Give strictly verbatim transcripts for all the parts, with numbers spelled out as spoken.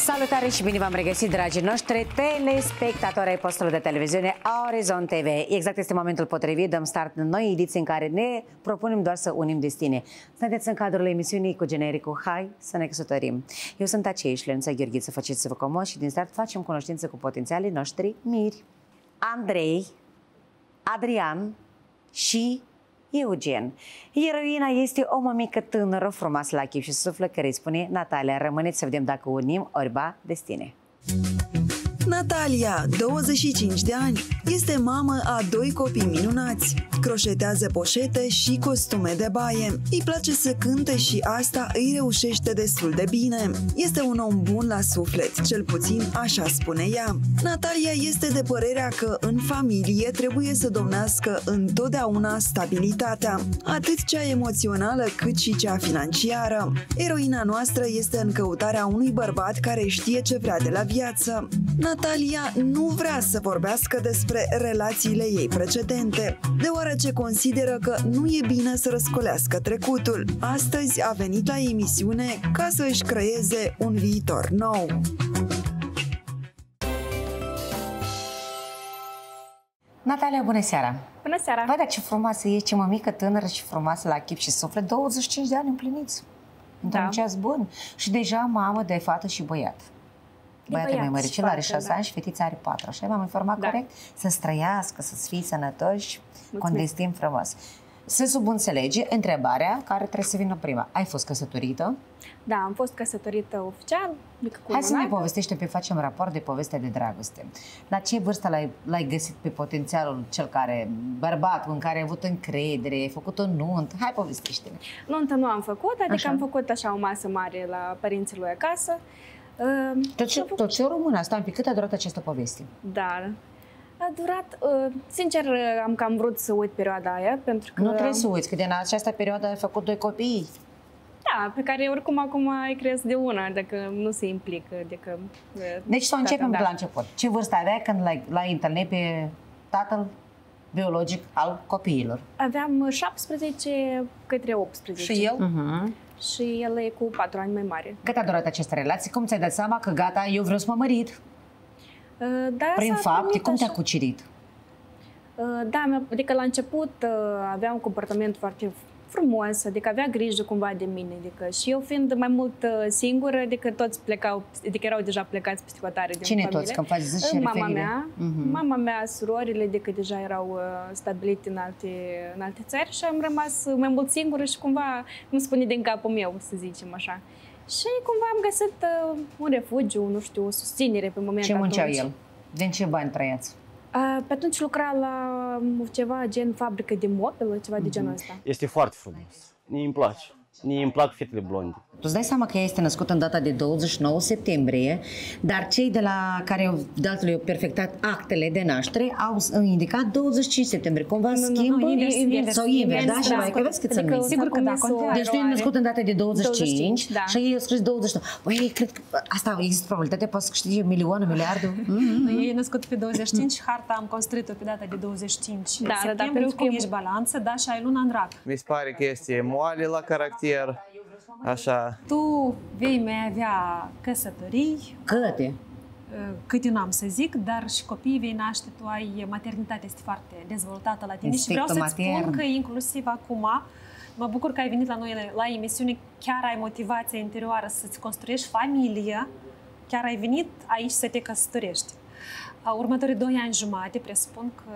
Salutare și bine v-am regăsit, dragii noștri telespectatori ai postului de televiziune Orizont T V. Exact este momentul potrivit, dăm start în noi ediții în care ne propunem doar să unim destine. Sunteți în cadrul emisiunii cu genericul Hai să ne căsătorim. Eu sunt aceiși, Lenuța Gheorghiță, faceți-vă comos și din start facem cunoștință cu potențialii noștri miri. Andrei, Adrian și Eugen. Eroina este o mămică tânără, frumoasă la chip și suflet, care îi spune Natalia, rămâneți să vedem dacă unim orba destine. Natalia, douăzeci și cinci de ani, este mamă a doi copii minunați. Croșetează poșete și costume de baie. Îi place să cânte și asta îi reușește destul de bine. Este un om bun la suflet, cel puțin așa spune ea. Natalia este de părerea că în familie trebuie să domnească întotdeauna stabilitatea, atât cea emoțională cât și cea financiară. Eroina noastră este în căutarea unui bărbat care știe ce vrea de la viață. Natalia nu vrea să vorbească despre relațiile ei precedente, deoarece consideră că nu e bine să răscolească trecutul. Astăzi a venit la emisiune ca să își creeze un viitor nou. Natalia, bună seara! Bună seara! Vai, dar ce frumoasă e, ce mămică tânără și frumoasă la chip și suflet, douăzeci și cinci de ani împliniți. Într-un da. ceas bun. Și deja mamă de fată și băiat. Băiatul mai măricel are șase ani și fetița are patru. Așa m-am informat da. corect? Să-ți trăiască, să-ți fii sănătoși, cu un destin frumos. Se subînțelege întrebarea care trebuie să vină prima. Ai fost căsătorită? Da, am fost căsătorită oficial. Hai să ne povestește, pe facem raport de poveste de dragoste. La ce vârstă l-ai găsit pe potențialul cel care, bărbatul în care ai avut încredere, ai făcut o nuntă? Hai, povestește-ne. Nuntă nu am făcut, adică așa? am făcut așa o masă mare la părinții lui acasă. Tot ce, tot ce o română, asta un pic, cât a durat această poveste? Da, a durat, sincer, am cam vrut să uit perioada aia, pentru că... Nu trebuie să uiți, că din această perioadă ai făcut doi copii. Da, pe care oricum acum ai cresc de una, dacă nu se implică, adică... Deci să începem da. de la început. Ce vârstă aveai când l-ai întâlnit pe tatăl biologic al copiilor? Aveam șaptesprezece către optsprezece. Și el? Uh-huh. Și el e cu patru ani mai mare. Cât a durat această relație? Cum ți-ai dat seama că gata, eu vreau să mă mărit? Da, prin fapte, cum te-a cucerit? Da, adică la început avea un comportament foarte frumos, adică avea grijă cumva de mine, adică și eu fiind mai mult singură, adică toți plecau, adică erau deja plecați peste hotare din Cine familie. toți, când faci zici și Mama mea, uh-huh. mama mea, surorile, adică deja erau stabilite în alte, în alte țări și am rămas mai mult singură și cumva, cum spune, din capul meu, să zicem așa. Și cumva am găsit uh, un refugiu, nu știu, o susținere pe momentul Ce muncea atunci. el? Din ce bani trăiați? Uh, pe atunci lucra la ceva gen fabrică de mobilă, ceva mm-hmm. de genul ăsta. Este foarte frumos. Mie îmi place. Mie îmi plac fetele blonde. Tu îți dai seama că ea este născută în data de douăzeci și nouă septembrie, dar cei de la care de altfel au perfectat actele de naștere au indicat douăzeci și cinci septembrie. Cumva nu, schimbă nu, invers, invers, sau invers, invers, da? da, Și mai că vezi cât adică, sunt mici. sigur că da, contează. Deci tu ești născut în data de douăzeci și cinci da. și ei au scris douăzeci și nouă. Băi, cred că asta există probabilitate, poți să câștigi milioane, miliardul. Mm-hmm. Ei e născut pe douăzeci și cinci, harta am construit-o pe data de douăzeci și cinci da, septembrie, da, da, cum ești balanță, da, și ai luna în rac. Mi se pare că este moale la caracter. Așa. Tu vei mai avea căsătorii. Câte? Câte nu am să zic, dar și copiii vei naște, tu ai, maternitatea este foarte dezvoltată la tine. Instinctul și vreau să-ți matern. spun că inclusiv acum, mă bucur că ai venit la noi la emisiune, chiar ai motivația interioară să-ți construiești familie, chiar ai venit aici să te căsătorești. Următorii doi ani jumate, presupun că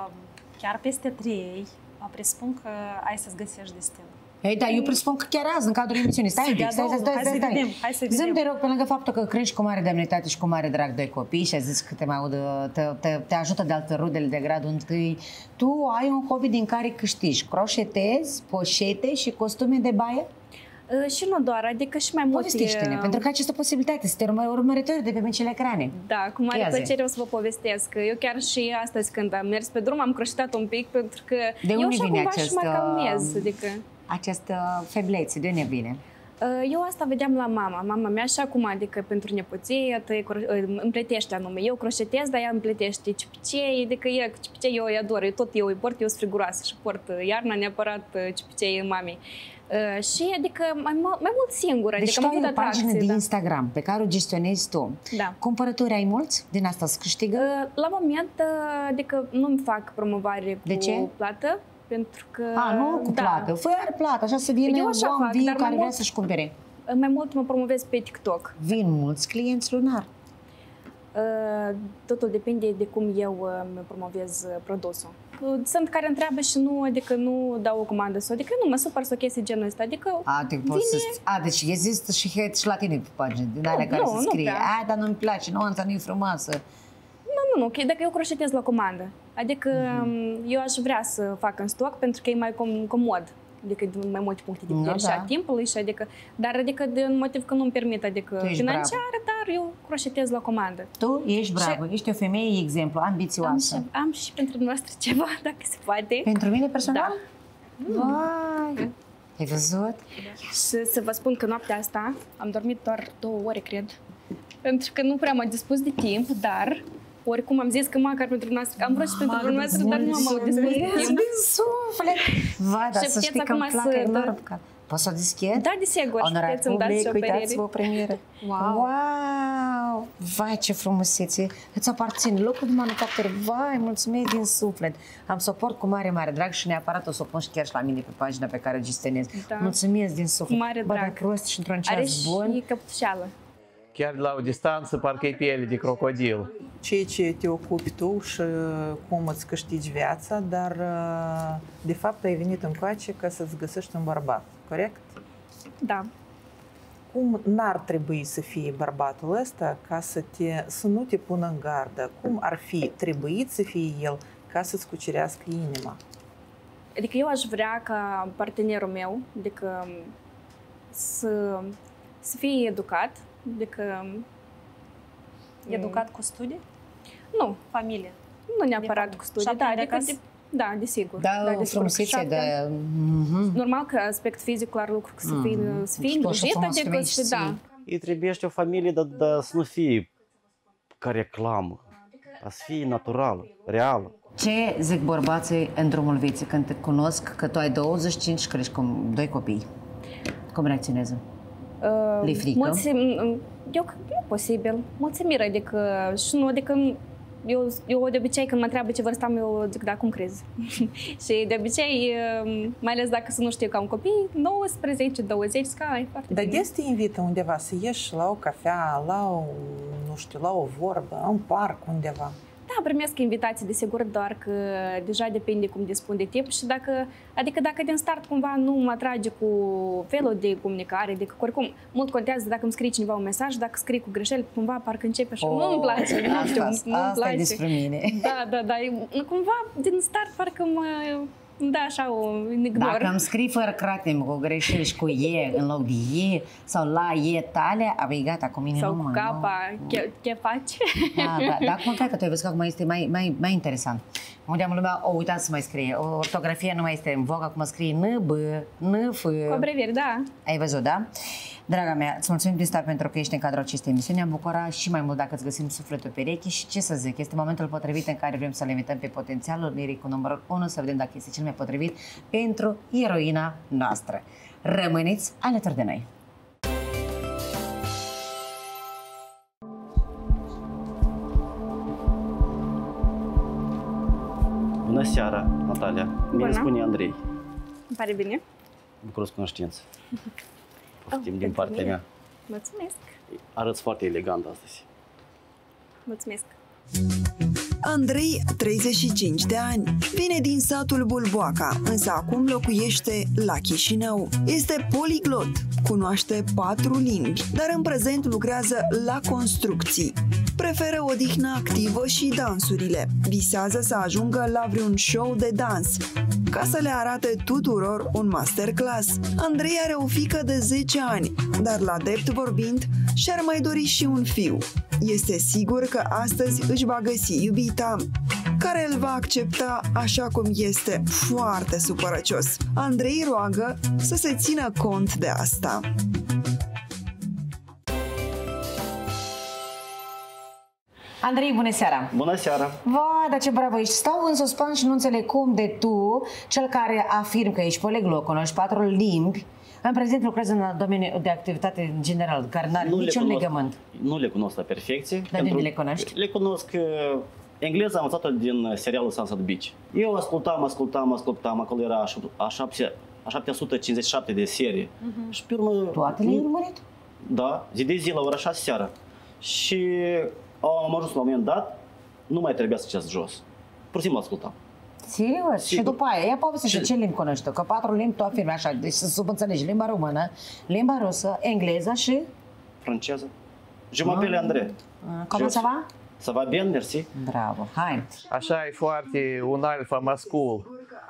chiar peste trei, presupun că ai să-ți găsești destinul. Ei, da, eu presupun că chiar azi, în cadrul emisiunii. Stai, stai, stai, stai, stai, stai. Hai să vedem. Zâm, te rog, pe lângă faptul că crești cu mare demnitate și cu mare drag doi copii și ai zis că te, mai audă, te, te, te ajută de altfel rudele de gradul întâi, tu ai un hobby din care câștigi. Croșetezi, poșete și costume de baie? Uh, și nu doar, adică și mai mult... Povestește-ne, uh... pentru că această posibilitate să te urmăritori de pe micile ecrane. Da, cu mare plăcere o să vă povestesc. Eu chiar și astăzi când am mers pe drum am croșetat un pic pentru că de eu așa cumva acest, și mă calmez, adică... Această feblețe, de unde vine? Eu asta vedeam la mama. Mama mea și acum, adică pentru nepoție, îmi plătește anume. Eu croșetez, dar ea îmi plătește cipicei, adică ea, cipicei eu îi ador, eu tot eu îi port, eu sunt friguroasă și port iarna neapărat cipicei mamei. Uh, și adică mai, mai mult singură. Deci adică tu am ai o avut pagină atracție, de da. Instagram pe care o gestionezi tu. Da. Cumpărături ai mulți? Din asta se câștigă? Uh, la moment, uh, adică nu-mi fac promovare cu De ce? plată, pentru că... A, nu cu da, plată, fără plată, așa să vină Eu un așa om fac, viu dar mai care vrea mult- să-și cumpere. mai mult mă promovez pe TikTok. Vin mulți clienți lunar. Uh, Totul depinde de cum eu uh, îmi promovez uh, produsul. Uh, Sunt care întreabă și nu, adică nu dau o comandă sau, adică nu mă supăr sau chestii genul ăsta, adică A, te poți vine... să... A, deci există și hate și la tine pe pagină, din alea care nu, se nu scrie. prea. A, dar nu-mi place, nuanța nu e frumoasă. Nu, nu, nu, că dacă eu croșetez la comandă, adică Mhm. eu aș vrea să fac în stoc pentru că e mai com- comod. Adică din mai multe puncte de Nu, vedere și da. a timpului și adică, dar adică din motiv că nu-mi permit, adică Tu ești financiar, dar eu croșetez la comandă. Tu ești bravă, ești o femeie, exemplu, Am ambițioasă. și, am și pentru dumneavoastră ceva, dacă se poate. Pentru mine personal? Da. Vai! Ai văzut? Și să vă spun că noaptea asta am dormit doar două ore, cred. Pentru că nu prea m-am dispus de timp, dar oricum am zis că măcar pentru dumneavoastră, am vrut și pentru dumneavoastră, dar nu m-am dispus de timp. Din suflet! Vai, dar Și să știi puteți că îmi acum plac să- enorm. că- Poți să o deschid? Da, desigur, și Onorat puteți să-mi dați și o public, părere. uitați-vă o premieră. Wow. Wow! Vai, ce frumusețe! Îți aparține locul de manufactură. Vai, mulțumesc din suflet! Am să o port cu mare, mare drag și neapărat o să o pun și chiar și la mine pe pagina pe care o gestionez. Da. Mulțumesc din suflet! Cu mare Bă, drag. dacă rost și într-un Are ceas bun. și căptușeală. Chiar de la o distanță, parcă e piele de crocodil. Ceea ce te ocupi tu și cum îți câștigi viața, dar de fapt ai venit încoace ca să-ți găsești un bărbat, corect? Da. Cum n-ar trebui să fie bărbatul ăsta ca să, te, să nu te pună în gardă? Cum ar fi trebuit să fie el ca să-ți cucerească inima? Adică eu aș vrea ca partenerul meu, adică să, să fie educat, adică... Educat cu studii? Nu, Familie. nu neapărat De cu studii, șapte da, ani de adică acasă? de, da, desigur. Da, o desigur, frumusețe șapte ani. de... Mhm. Normal că aspect fizic, clar lucru, să fii, Mhm. să fii Și tu așa îngrijit, frumos adică femeie să și da. ții. Îi trebuie o familie, dar, dar să nu fie ca reclamă, dar să fie naturală, reală. Ce zic bărbații în drumul vieții când te cunosc că tu ai douăzeci și cinci și crești cu doi copii? Cum reacționează? Uh, Le-i frică? mulți, eu cred că nu e posibil. Mulți se miră, adică și nu, adică eu, eu de obicei când mă întreabă ce vârstă am, eu zic, da, cum crezi? Și de obicei, uh, mai ales dacă să nu știu că am copii, nouăsprezece, douăzeci, zic, ai, foarte Dar bine. des te invită undeva să ieși la o cafea, la o, nu știu, la o vorbă, în parc undeva? Da, primesc invitații, desigur, doar că deja depinde cum dispun de timp și dacă, adică dacă din start cumva nu mă atrage cu felul de comunicare, adică oricum mult contează dacă îmi scrie cineva un mesaj, dacă scrie cu greșeli, cumva parcă începe așa, Oh, nu-mi place, nu știu, asta, nu-mi asta place. e despre mine. Da, da, da, e- cumva din start parcă mă, da, așa, o ignor. Dacă îmi scrii fără cratem cu greșeli și cu e în loc de e sau la e tale, abia gata, cu mine Sau nu cu mă, capa, nu. ce, ce faci? Da, da, dar acum cred că tu ai văzut că acum este mai, mai, mai interesant. Unde am lumea, o uitat să mai scrie, o ortografia nu mai este în vogă, acum scrie N, B, N, F. Cu abrevieri, da. Ai văzut, da? Draga mea, îți mulțumim din start pentru că ești în cadrul acestei emisiuni. Am bucurat și mai mult dacă îți găsim sufletul perechi și ce să zic, este momentul potrivit în care vrem să-l invităm pe potențialul liric cu numărul unu să vedem dacă este cel mai potrivit pentru eroina noastră. Rămâneți alături de noi! Bună seara, Natalia. Mie Bună. spune Andrei. Îmi pare bine. Bucuros cunoștință. Poftim Oh, din pentru partea mine. mea. Mulțumesc. Arăți foarte elegant astăzi. Mulțumesc. Andrei, treizeci și cinci de ani, vine din satul Bulboaca, însă acum locuiește la Chișinău. Este poliglot, cunoaște patru limbi, dar în prezent lucrează la construcții. Preferă odihna activă și dansurile. Visează să ajungă la vreun show de dans, ca să le arate tuturor un masterclass. Andrei are o fiică de zece ani, dar la drept vorbind, și-ar mai dori și un fiu. Este sigur că astăzi își va găsi iubita, care îl va accepta așa cum este, foarte supărăcios. Andrei roagă să se țină cont de asta. Andrei, bună seara! Bună seara! Vai, dar ce bravo ești! Stau în suspans și nu înțeleg cum de tu, cel care afirm că ești poliglot, cunoști patru limbi În prezent lucrez în domeniul de activitate în general, care n-are niciun legământ. Nu le cunosc la perfecție. Dar de unde le cunoști? Le cunosc, uh, engleza am învățat-o din serialul Sunset Beach. Eu ascultam, ascultam, ascultam, acolo era a șapte sute cincizeci și șapte de serie. Uh-huh. Și pe urmă... Toate le-ai urmărit? Da, zi de zi la ora șase seara. Și am ajuns la un moment dat, nu mai trebuia să citesc jos. Pur și simplu ascultam. Serios? Sigur. Și după aia, ia povestește, ce limbi cunoști? Că patru limbi tu afirmi așa, deci să subînțelegi limba română, limba rusă, engleză și... Franceză. Je m'appelle André. Cum ça va? Ça va bien, merci. Bravo, hai. Așa e foarte un alfa mascul.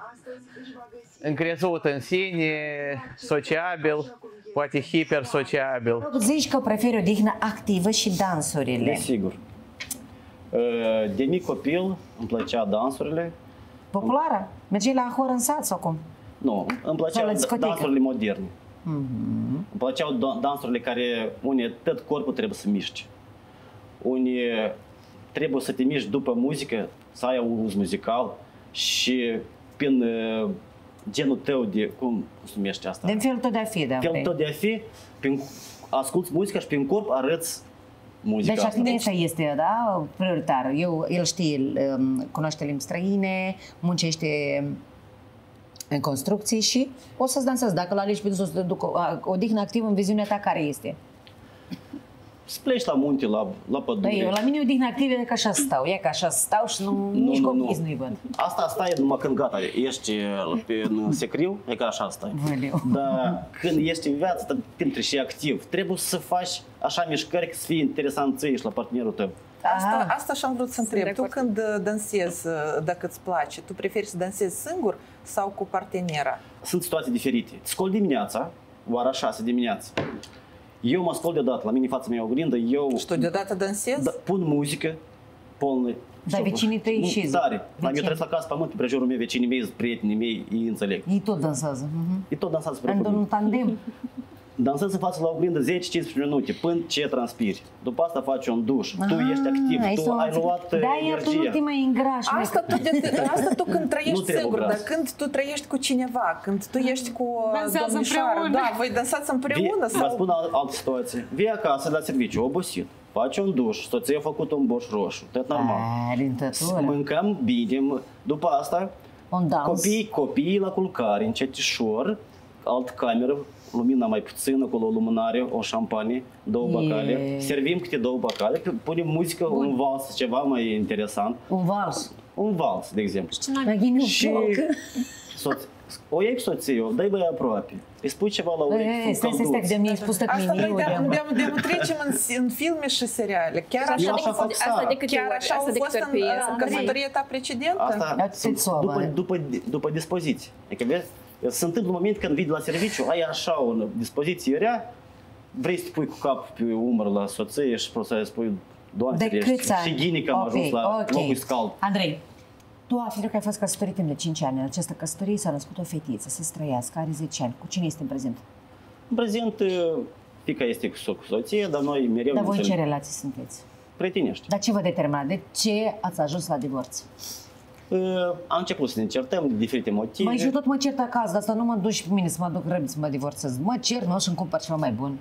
Încrezut în sine, sociabil, poate hipersociabil. Zici că preferi odihnă activă și dansurile. Desigur. De mic copil îmi plăcea dansurile. Populară? Mergeai la hor în sat sau cum? Nu, îmi plăceau dansurile moderne. Mm-hmm. Îmi plăceau dansurile care, unii, tot corpul trebuie să miști. Unii trebuie să te miști după muzică, să ai auz muzical și prin uh, genul tău de, cum se numește asta? Din felul tău de a fi, da. Felul tău de a fi, prin, asculți muzica și prin corp arăți muzica. Deci activitatea este, da, prioritară. Eu, el știe, cunoaște limbi străine, muncește în construcții și o să-ți dansezi. Dacă la alegi pe să te duc o odihnă activă în viziunea ta, care este? Să pleci la munte, la, la pădure. Da, eu, la mine odihnă activă e că așa stau. E că așa stau și nu, nu, nici nu, copii nu. nu-i văd. Asta stai numai când gata, ești pe, în secriu, e că așa stai. Văleu. Dar când ești în viață, când trebuie și activ, trebuie să faci așa mișcări să fie interesant ție și la partenerul tău. Asta, asta și-am vrut să întreb. Tu când dansezi, dacă îți place, tu preferi să dansezi singur sau cu partenera? Sunt situații diferite. Scol dimineața, ora șase dimineața. Eu mă scol deodată, la mine în fața mea oglindă, eu... Și tu deodată dansezi? Da, pun muzică, polnă. Dar vecinii tăi și zic. Tare. La mine trăiesc acasă pământ, pe jurul meu, vecinii mei, prietenii mei, ei înțeleg. Ei tot dansează. Ei tot dansează spre Într-un tandem. Dansezi în față la oglindă zece cincisprezece minute, până ce transpiri. După asta faci un duș. Tu ești activ, ai tu ai luat da, energie. tu nu te mai îngrași. Asta tu, de, asta tu când trăiești singur, gras. dar când tu trăiești cu cineva, când tu ești cu Dansează domnișoară, împreună. da, voi dansați împreună Vii, sau... vă spun al- altă situație. Vii acasă la serviciu, obosit. Faci un duș, soția a făcut un borș roșu, tot normal. A, lintătură. Mâncăm bine, după asta Un dans. copii, copiii la culcare, încetișor, alt cameră, lumina mai puțină, acolo o lumânare, o șampanie, două bacale. E... Servim câte două bacale, punem muzică, Bun. un vals, ceva mai interesant. Un vals. Un vals, de exemplu. Maghiu, Și soț, o iei pe soție, o dai băi aproape, îi spui ceva la urechi, Stai, stai, stai, de mi-ai spus tot Asta meniu. noi de-am, de-am, de-am trecem în, în filme și seriale. Chiar așa, Eu așa fac Asta Sara. de câte chiar ori? așa au Asta de fost câte ori în pe uh, Andrei? căsătoria ta precedentă? Asta Ia ți-ți soba, după, eh? după, după dispoziție. Adică, vezi, se întâmplă un moment când vii de la serviciu, ai așa o dispoziție rea, vrei să te pui cu cap pe umăr la soție și prost să spui, Doamne De ferește, câți ani? și ghinică am ajuns la locul scald. Andrei, tu afli că ai fost căsătorit timp de cinci ani. În această căsătorie s-a născut o fetiță, să străiască, are zece ani. Cu cine este în prezent? În prezent, fiica este cu, so- cu soție, dar noi mereu Dar ne voi în ce înțelegem. relații sunteți? Prietenești. Dar ce vă determina? De ce ați ajuns la divorț? Uh, Am început să ne certăm de diferite motive. Mai și eu tot mă cert acasă, dar asta nu mă duc și pe mine să mă duc răbit să mă divorțez. Mă cer, nu, și îmi cumpăr ceva mai bun.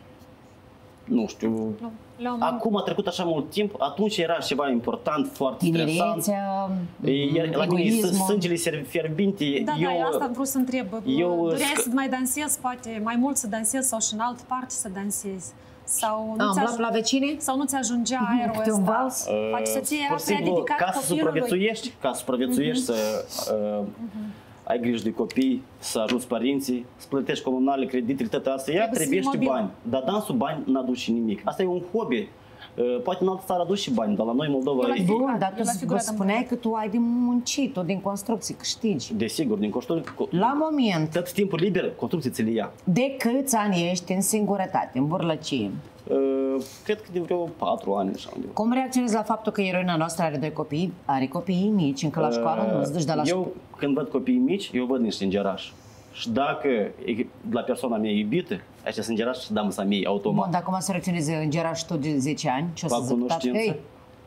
Nu știu. La un Acum a trecut așa mult timp, atunci era ceva important, foarte stresant. Tinerețea, Iar la mine egoismul. sângele fierbinte. Da, eu, da, asta am vrut să întreb. eu Doreai sc- să mai dansezi, poate mai mult să dansezi sau și în altă parte să dansezi? Sau nu, Am ți, luat la vecini? sau nu ți ajungea aerul Câte un ăsta? vals? Poate să ție era pur și prea simplu, dedicat ca să copilului. supraviețuiești, ca să supraviețuiești, să uh, ai grijă de copii, să ajuți părinții, să plătești comunale, creditele, toate astea, ea Trebuie să trebuie fii și mobil. bani. Dar dansul bani n-aduce nimic. Asta e un hobby. Uh, Poate în altă țară aduce și bani, dar la noi Moldova Eu la e... figurat, Bun, dar eu la tu figurat am spuneai vorbit. că tu ai de muncit, tu din construcții câștigi. Desigur, din costuri, La moment, tot timpul liber, construcții ți le ia. de câți ani ești în singurătate, în burlăcie? Uh, Cred că de vreo patru ani așa undeva. Cum reacționezi la faptul că eroina noastră are doi copii, are copii mici, încă la școală, nu îți duci de la școală? Eu, când văd copiii mici, eu văd niște îngerași. Și dacă e la persoana mea iubită, aceștia sunt îngerași și dăm să mei Bun, automat. dar cum să reacționezi îngeraș tu de zece ani? Ce o să Fac zic? cunoștință. Ei,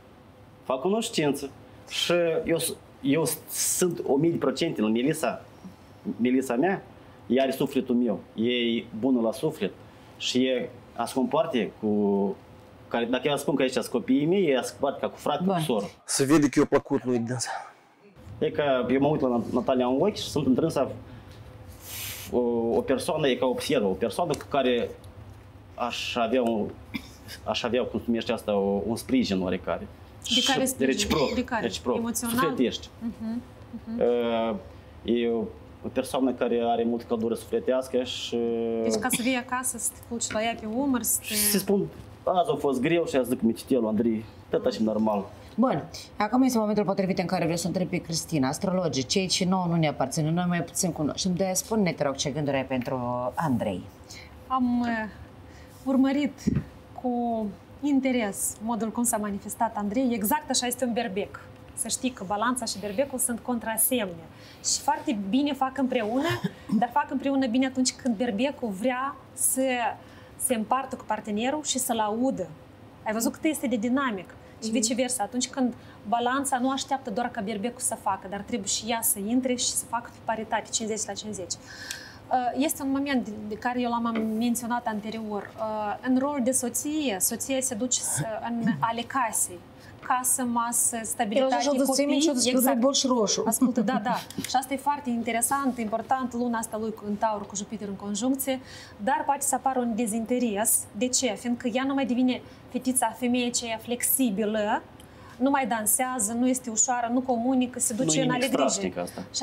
Fac cunoștință. Și eu, eu sunt o mie de procente la Melisa, Melisa mea, ea are sufletul meu, e bună la suflet și e a se comporte cu... Care, dacă eu spun că aici sunt copiii mei, ea se comporte ca cu frate, cu soră. Să vede că eu plăcut lui dânsa. E că eu mă uit la Natalia în ochi și sunt întrânsă o, o persoană, e ca observă, o persoană cu care aș avea, un, aș avea cum se numește asta, un sprijin oarecare. De care sprijin? De reciproc, de care? reciproc, Emoțional? sufletești. Uh-huh. Uh-huh. E o, o persoană care are multă căldură sufletească și... Deci ca să vii acasă, să te culci la ea pe umăr, să te... Și să spun, azi a fost greu și azi zic mititelul Andrei, tot așa normal. Bun, acum este momentul potrivit în care vreau să întreb pe Cristina, astrologie, cei ce nouă nu ne aparțin, noi mai puțin cunoaștem. De spune-ne, te rog, ce gânduri ai pentru Andrei? Am uh, urmărit cu interes modul cum s-a manifestat Andrei. Exact așa este un berbec. Să știi că balanța și berbecul sunt contrasemne. Și foarte bine fac împreună, dar fac împreună bine atunci când berbecul vrea să se împartă cu partenerul și să-l audă. Ai văzut cât este de dinamic. Și viceversa, atunci când balanța nu așteaptă doar ca berbecul să facă, dar trebuie și ea să intre și să facă pe paritate, cincizeci la cincizeci. Este un moment de care eu l-am menționat anterior. În rol de soție, soția se duce în ale casei. Casă, masă, stabilitate, copii. Exact. Borș roșu. Ascultă, da, da. Și asta e foarte interesant, important, luna asta lui în Taur cu Jupiter în conjuncție, dar poate să apară un dezinteres. De ce? Fiindcă ea nu mai devine fetița, femeia aceea flexibilă, nu mai dansează, nu este ușoară, nu comunică, se duce în ale grijii.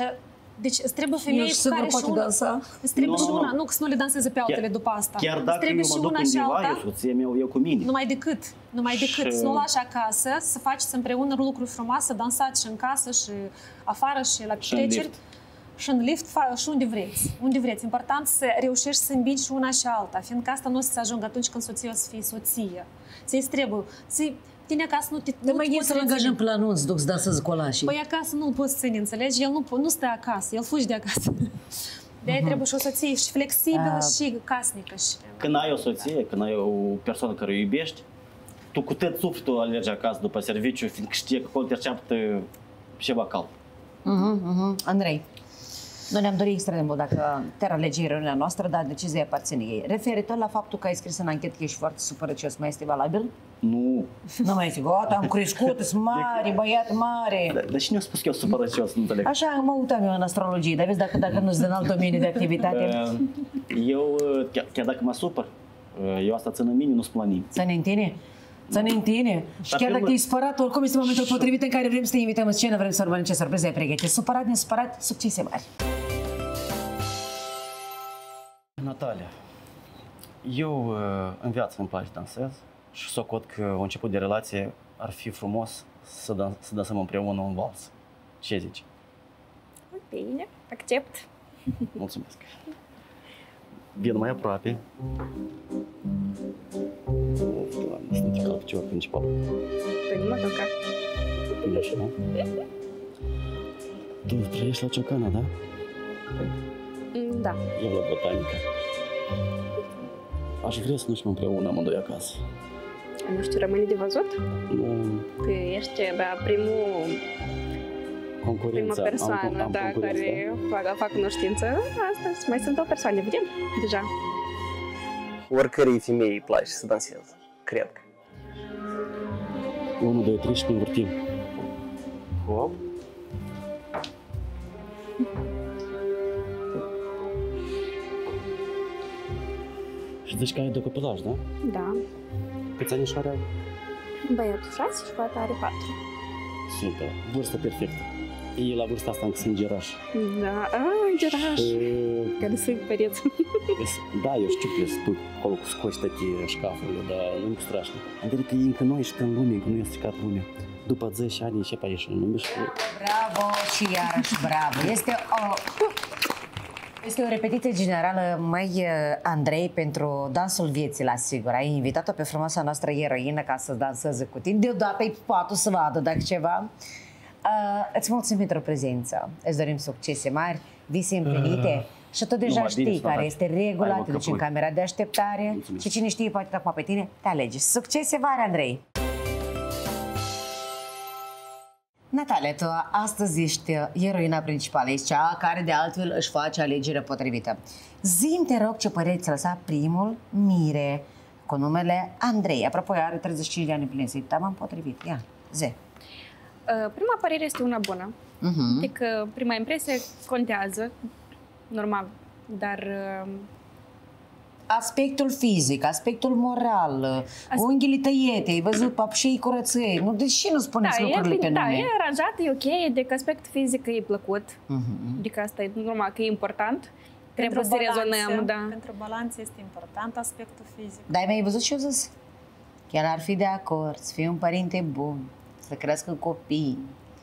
Deci îți trebuie femeie cu care și una... Îți trebuie și una, nu, că să nu le danseze pe altele după asta. Chiar dacă eu mă duc undeva, eu, soția mea, eu cu mine. Numai decât, numai decât, să nu o lași acasă, să faceți împreună lucruri frumoase, să dansați și în casă și afară și la petreceri. Și în lift, și unde vreți, unde vreți. Important să reușești să îmbini și una și alta, fiindcă asta nu o să ajungă atunci când soția o să fie soție. Ți-i trebuie, ți tine acasă nu te Dar mai e să-l angajăm pe la anunț, duc să dansezi colașii. Păi acasă nu-l poți ține, înțelegi? El nu, nu stă acasă, el fugi de acasă. De-aia uh-huh. trebuie și o soție și flexibilă uh. și casnică. Și... Când ai o soție, când ai o persoană care o iubești, tu cu tot sufletul alergi acasă după serviciu, fiindcă știi că acolo te așteaptă ceva cald. Uh-huh, uh-huh. Andrei, noi ne-am dorit extrem de mult dacă te-ar alege reuniunea noastră, dar decizia aparține ei. Referitor la faptul că ai scris în anchetă că ești foarte supărăcios, mai este valabil? Nu. Nu mai este, gata, am crescut, sunt mare, băiat mare. Dar de cine a spus că eu sunt supărăcios, nu înțeleg? Așa mă uitam eu în astrologie, dar vezi dacă, dacă nu-ți dă în alt domeniu de activitate. Eu, chiar, chiar dacă mă supăr, eu asta țin în mine, nu spun la nimeni. Ține în tine? Ține în tine? Și chiar dacă ești supărat, oricum este momentul potrivit în care vrem să te invităm în scenă, vrem să urmărim ce surprize ai pregătit. Supărat, nesupărat, succese mari. Natalia, eu în viață îmi place dansez și socot că un început de relație ar fi frumos să, dan să dansăm împreună un vals. Ce zici? Bine, accept. Mulțumesc. Vin mai aproape. Of, Doamne, să nu te calc ceva principal. Păi nu mă toca. Pune așa, nu? Tu trăiești la Ciocana, da? Da. Eu la Botanică. Aș vrea să nu știm împreună amândoi acasă. Nu știu, rămâne de văzut? Nu. Că ești da, primul, prima persoană am, am da, care fac, fac cunoștință. Asta mai sunt o persoană, vedem deja. Oricărei femei îi place să danseze, cred că. unu, doi, trei și ne învârtim. Hop. Și zici că ai de copilaj, da? Da. Câți anișori ai? Băiatul șase și fata are patru. Super, vârstă perfectă. E la vârsta asta încă sunt geraș. Da, aaa, geraș. Și... care sunt pereți. Da, eu știu că spui acolo cu scoși toate șcafurile, dar nu-mi strașnă. Adică e încă noi și în lume, încă nu e stricat lumea. După zece ani începe a ieși în lume și... Bravo și iarăși bravo. Este o... Este o repetiție generală, măi, Andrei, pentru dansul vieții, la sigur. Ai invitat-o pe frumoasa noastră eroină ca să danseze cu tine. Deodată îi poate să vadă dacă ceva. Uh, îți mulțumim pentru prezență. Îți dorim succese mari, vise împlinite. Uh, și tu deja știi care este regula, te duci în camera de așteptare. Mulțumim. Și cine știe, poate acum pe tine, te alegi. Succese mari, Andrei! Natalia, tu astăzi ești eroina principală, ești cea care de altfel își face alegerea potrivită. Zi-mi, te rog, ce părere ți-a lăsat primul mire cu numele Andrei. Apropo, are treizeci și cinci de ani împliniți, am potrivit. Ia, zi. Prima părere este una bună. Uh-huh. Adică prima impresie contează, normal, dar... Aspectul fizic, aspectul moral, As... unghiile tăiete, ai văzut papșei curăței. Nu, de ce nu spuneți da, lucrurile e, pe nume? Da, e aranjat, e ok, adică aspect fizic e plăcut. Uh-huh. Adică asta e normal, că e important. Trebuie să rezonăm, da. Pentru balanță este important aspectul fizic. Dar ai mai văzut ce eu zis? Chiar ar fi de acord, să fie un părinte bun, să crească copii.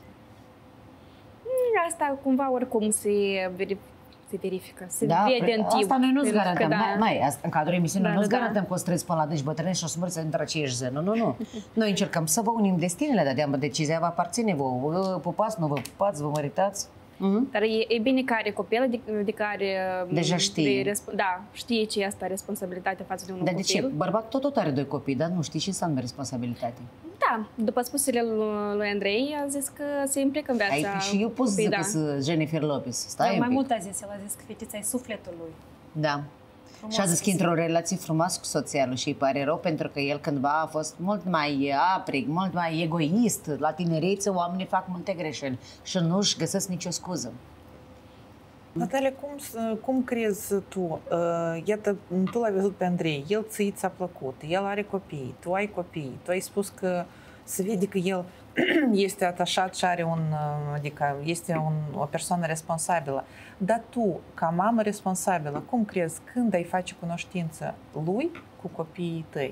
Asta cumva oricum se verifică. Se verifică, se da, vede în timp. Asta noi nu-ți garantăm. Da. Mai, mai, asta, în cadrul emisiunii, da, nu-ți da, garantăm da. că o să treci până la deci bătrânești și o să mări să intră aceeași zi. Nu, nu, nu. Noi încercăm să vă unim destinele, dar de-ambă decizia va aparține vouă. Vă pupați, nu vă pupați, vă măritați. Mm-hmm. Dar e, e bine că are copil, de, de care... Deja știe. De, da, știe ce e asta, responsabilitatea față de un dar copil. Dar de ce? Bărbat tot, tot are doi copii, dar nu știi ce înseamnă responsabilitate. Da, după spusele lui Andrei, a zis că se implică în viața Ai, și eu pot să zic da. că Jennifer Lopez. Stai mai un pic. mult a zis, el a zis că fetița e sufletul lui. Da. Frumos, și a zis că într-o relație frumoasă cu soția lui și îi pare rău pentru că el cândva a fost mult mai aprig, mult mai egoist. La tinerețe oamenii fac multe greșeli și nu își găsesc nicio scuză. Natalia, cum, cum crezi tu? Uh, iată, tu l-ai văzut pe Andrei, el ți ți-a plăcut, el are copii, tu ai copii, tu ai spus că se vede că el este atașat și are un, adică este un, o persoană responsabilă. Dar tu, ca mamă responsabilă, cum crezi, când ai face cunoștință lui cu copiii tăi?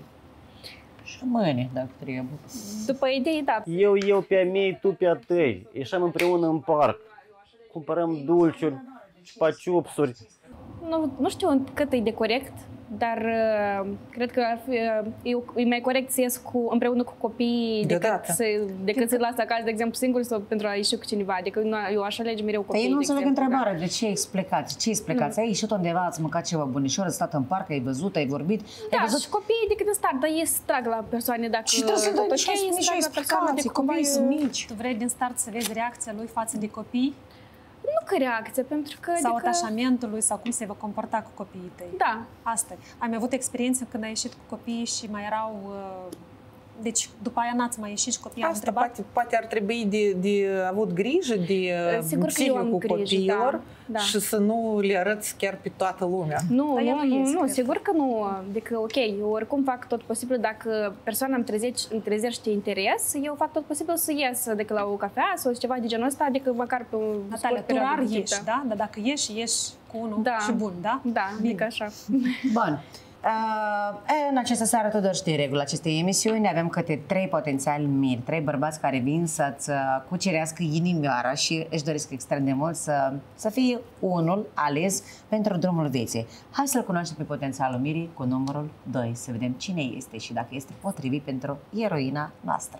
Și mâine, dacă trebuie. După idei, da. Eu, eu pe a mei, tu pe a tăi. Ieșim împreună în parc. Cumpărăm dulciuri, ciupa-ciupsuri. Nu, nu știu cât e de corect, dar uh, cred că ar fi, uh, e mai corect să ies cu, împreună cu copiii decât, să, decât să-l las acasă, de exemplu, singur sau pentru a ieși cu cineva. Adică nu, eu aș alege mereu copiii. Dar eu nu de înțeleg exemplu, întrebarea, de ce explicați? Ce explicați? Ai ieșit undeva, ați mâncat ceva bunișor, ați stat în parc, ai văzut, ai vorbit? Da, ai văzut... și copiii decât de start, dar ei se trag la persoane dacă... Și trebuie să dai niște explicații, copiii sunt mici. Tu vrei din start să vezi reacția lui față de copii? Nu că reacție, pentru că... Sau adică... atașamentul lui, sau cum se va comporta cu copiii tăi. Da. Asta. Ai mai avut experiență când ai ieșit cu copiii și mai erau... Uh, deci, după aia n-ați mai ieșit și copiii Asta au întrebat? Poate, poate ar trebui de, de avut grijă de psihicul copiilor, da, da. și să nu le arăți chiar pe toată lumea. Nu, Dar nu, nu, ies, nu sigur că nu. Adică, ok, eu oricum fac tot posibil, dacă persoana îmi, trezește, îmi trezește interes, eu fac tot posibil să ies, adică la o cafea sau ceva de genul ăsta, adică măcar pe o Natalia, tu rar ieși, da? Dar dacă ieși, ieși cu unul da. și bun, da? Da, bine. adică așa. Bun. Uh, în această seară tu doar știi regula acestei emisiuni. Avem câte trei potențiali miri, trei bărbați care vin să-ți cucerească inimioara și își doresc extrem de mult să, să fie unul ales pentru drumul vieții. Hai să-l cunoaștem pe potențialul mirii cu numărul doi, să vedem cine este și dacă este potrivit pentru eroina noastră.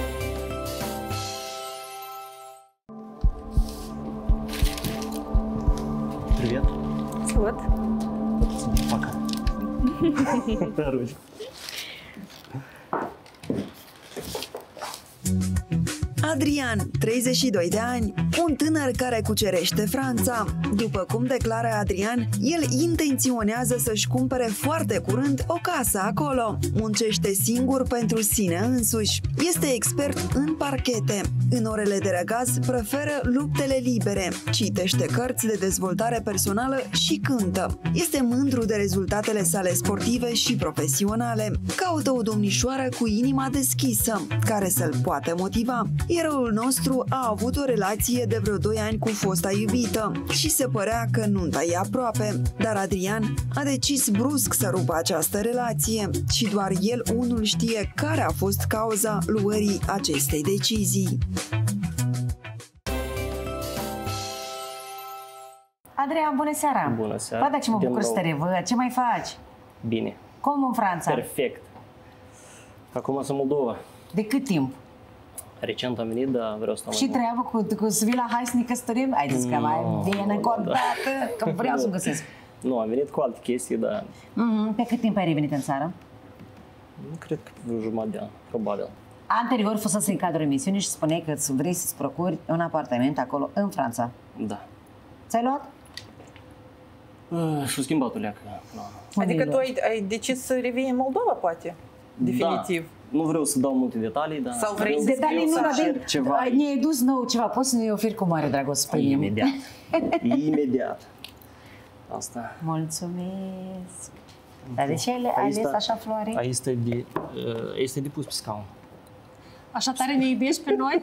Привет. Salut! Пока. Русь. Adrian, treizeci și doi de ani, un tânăr care cucerește Franța. După cum declară Adrian, el intenționează să-și cumpere foarte curând o casă acolo. Muncește singur pentru sine însuși. Este expert în parchete. În orele de răgaz preferă luptele libere. Citește cărți de dezvoltare personală și cântă. Este mândru de rezultatele sale sportive și profesionale. Caută o domnișoară cu inima deschisă, care să-l poată motiva. Eroul nostru a avut o relație de vreo doi ani cu fosta iubită și se părea că nunta e aproape, dar Adrian a decis brusc să rupă această relație și doar el unul știe care a fost cauza luării acestei decizii. Adrian, bună seara! Bună seara! Bă, dar ce mă Din bucur să te nou. revăd, ce mai faci? Bine. Cum în Franța? Perfect. Acum sunt Moldova. De cât timp? Recent am venit, dar vreau să stau Și mai mult. treabă cu, cu să vii la hai să ne căsătorim? Haideți că mai Nu, bine încă o da. dată, că vreau să-mi găsesc. Nu, am venit cu alte chestii, dar Mm-hmm. Pe cât timp ai revenit în țară? nu cred că vreo jumătate de an, probabil. Anterior fusese în cadrul emisiunii și spuneai că îți vrei să-ți procuri un apartament acolo, în Franța. Da. Ți-ai luat? Uh, și-a schimbat o leacă. No. Adică tu ai, ai decis să revii în Moldova, poate? Definitiv. Da. Nu vreau să dau multe detalii, dar... Sau vrei să Detalii nu, dar ceva. ne-ai dus nou ceva. Poți să ne oferi cu mare dragos să primim? Imediat. Imediat. Asta. Mulțumesc. Dar de ce ai ales așa floare? Aici este de, este de pus pe scaun. Așa tare ne iubești pe noi?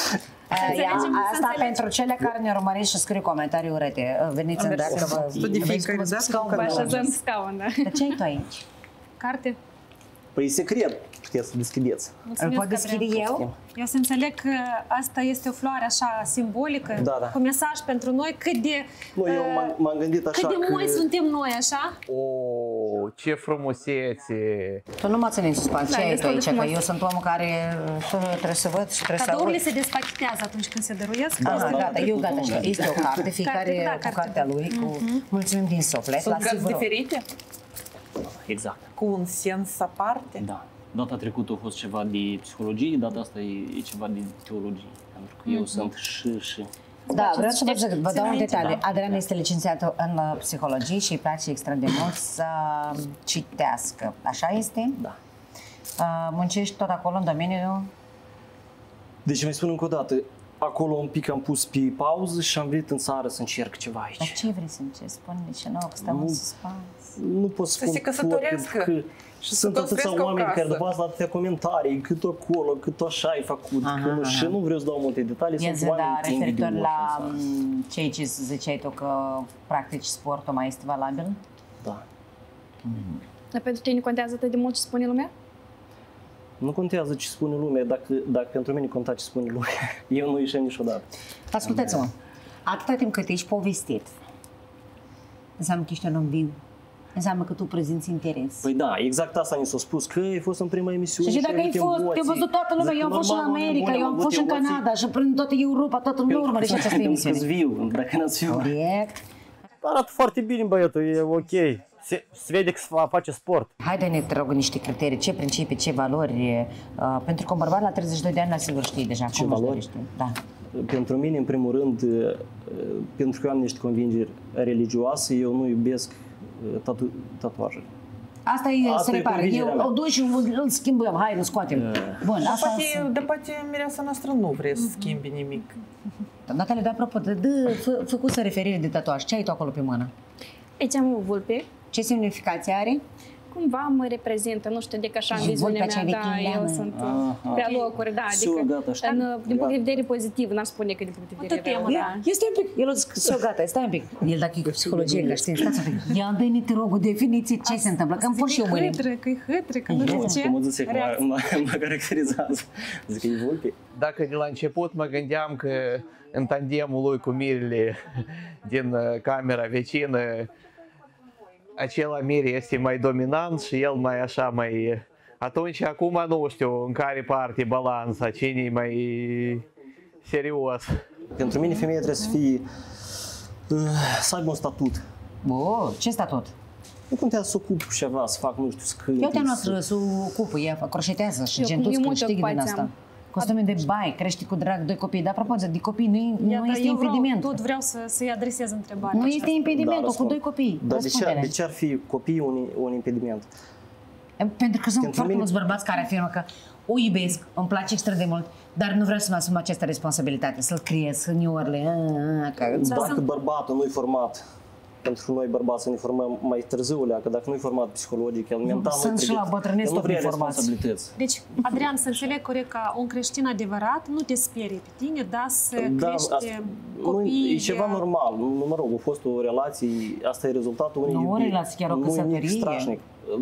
Asta pentru cele care ne urmăresc și scriu comentarii urâte. Veniți în dacă vă... Vă așezăm scaun, da. Dar ce ai tu aici? Carte. Păi e secret, puteți să deschideți. Îl pot deschide eu? Eu să înțeleg că asta este o floare așa simbolică, Da, da. cu mesaj pentru noi, cât de, Nu, eu m-am- m-am gândit așa cât de că... moi suntem noi, așa? O, ce frumusețe! Tu nu mă ține în suspans. Da, Ce ai tu destul de aici? Că frumos. eu sunt omul care trebuie să văd și trebuie să Cadourile aud. se despachetează atunci când se dăruiesc. Asta, da, gata, eu gata, da, știu. da. Este o carte, fiecare da, cu carte, cartea lui, cu mulțumim din suflet. Sunt La cărți sigur. diferite? Exact. Cu un sens aparte? Da. Data trecută a fost ceva de psihologie, data asta e, e ceva de teologie. Pentru că eu sunt și și. Da, vreau să vă zic, vă dau un înainte, detaliu. da. Adrian este licențiat în uh, psihologie și îi place extrem de mult să citească. Așa este? Da. Uh, Muncești tot acolo în domeniul... Deci mai spun încă o dată, acolo un pic am pus pe pauză și am venit în țară să încerc ceva Dar aici. ce vrei să încerci? Spune-ne ce nou, că stăm Nu. în suspans. Nu pot să Să spun se căsătorească tot, că și să sunt atâția construiască o oameni care casă. după asta atâtea comentarii, cât acolo, cât așa ai făcut, Aha, că nu, aha. și nu vreau să dau multe detalii, Ia sunt zi, oameni da, referitor invidioși la în țară. m, ceea ce ziceai tu că practici sportul mai este valabil? Da. Dar pentru tine contează atât de mult ce spune lumea? Nu contează ce spune lumea, dacă, dacă pentru mine conta ce spune lumea, eu nu ieșeam niciodată. Ascultați-mă, atâta timp cât ești povestit, înseamnă că ești un om viu. Înseamnă că tu prezinți interes. Păi da, exact asta ni s-a spus, că ai fost în prima emisiune Și dacă ai fost, eu am văzut toată lumea, eu am fost și în America, eu am fost și în Canada și prin toată Europa, toată lumea urmărește această emisiune. Că-s viu, dacă n-ați viu. Corect. Arată foarte bine băiatul, e ok. Se, se vede că se face sport. Haide, te rog niște criterii, ce principii, ce valori, uh, pentru că un bărbat la treizeci și doi de ani la sigur știi deja Ce cum își valori? dorește. Da. Pentru mine, în primul rând, uh, pentru că eu am niște convingeri religioase, eu nu iubesc uh, tatu- tatuajele. Asta e, Asta se e repare. convingerea Eu mea. o duc și îl îl schimbăm, hai, îl scoatem. Bun, Dar asta... poate, dar poate mireasa noastră nu vrea să schimbi nimic. Natalia, de apropo, de, de fă, făcusă referire de tatuaj, ce ai tu acolo pe mână? Aici am o vulpe. Ce semnificație are? Cumva mă reprezintă, nu știu, de că așa în Și viziunea vulpea mea, cea da, vechileană. eu sunt Aha. prea locuri, da, Su, adică gata, știu. în, din punct de Gata. vedere pozitiv, n-aș spune că din punct de vedere Atât temă, rău, da. da. Este un pic, el a zis că s-o gata, stai un pic. El dacă e cu psihologie, că știi, stați un pic. Ia dă-ne, te rog, o definiție, ce se întâmplă, că îmi pun și eu mâine. Hâtră, că e hâtră, că nu știu ce. Cum o zice, că mă, Reacție. mă, mă caracterizează. Zic că e vulpe. Dacă de la început mă gândeam că în tandemul lui cu Mirele din uh, camera vecină, acela Mire este mai dominant și el mai așa mai... Atunci, acum nu știu în care parte balanța, cine e mai serios. Pentru mine femeia trebuie să fie, uh, să aibă un statut. Bă, ce statut? Nu contează să ocup cu ceva, să fac, nu știu, să cânti. Eu te noastră să- să ocupă, ea croșetează și Eu- gen tu eu multe câștigi din ocupații asta. am. Costume de bai, crești cu drag doi copii, dar apropo de copii nu, e- Ia, nu dar este eu vreau, impediment. tot vreau să, să-i adresez întrebarea Nu aceasta. este impedimentul cu răspund. doi copii. Dar de ce, Răspunde-ne. de ce ar fi copiii un, un impediment? Pentru că sunt Pentru foarte mine- mulți bărbați care afirmă că o iubesc, îmi place extrem de mult, dar nu vreau să-mi asum această responsabilitate, să-l criez, să niorle, că... Dacă bărbatul nu-i format, pentru noi bărbați să ne formăm mai târziu, că dacă nu-i format psihologic, el mental sunt nu și trebuie- la bătrâneți el nu tot vrea informați. responsabilități. Deci, Adrian, să înțeleg corect că un creștin adevărat nu te sperie pe tine, dar să crește asta- nu, copii... e ceva normal. Nu, mă rog, a fost o relație, asta e rezultatul unei Nu, o iubiri. relație, chiar o Nu e nimic căsătorie. strașnic.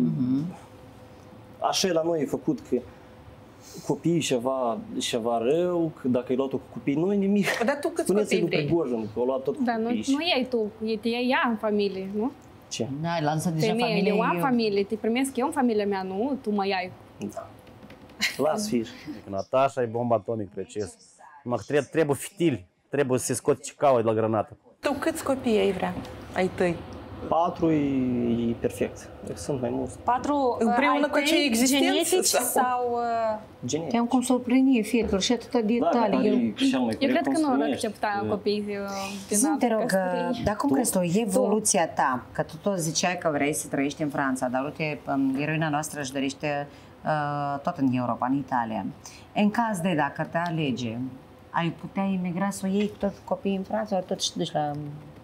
Așa e la noi e făcut că copiii ceva, ceva rău, că dacă ai luat-o cu copii, nu e nimic. Dar tu câți Spuneți-i copii lui vrei? Prigojin că a luat tot cu Dar nu, copiii. nu iei tu, e- te iei ea în familie, nu? Ce? Da, lansă deja Femeie, familie. eu am eu- familie, te primesc eu în familia mea, nu? Tu mă iai. Da. Las fi. Natasha e bomba atomic precis. Mă, trebuie, trebuie fitili, trebuie să se scoți ce caua de la granată. Tu câți copii ai vrea? Ai tăi? Patru e, e perfect. Deci sunt mai mulți. Patru Împreună cu acei existenți genetici sau? sau... Uh... Genetici. Te-am cum să-l prinde fiecare și atâta detalii. Da, eu, Eu cred că nu ar accepta copiii din Zi-mi, te alte rog, căsătorii. dar cum crezi tu, evoluția ta, că tu tot ziceai că vrei să trăiești în Franța, dar uite, eroina noastră își dorește uh, tot în Europa, în Italia. În caz de dacă te alege, ai putea imigra să o iei cu tot copiii în Franța, ori tot și duci la,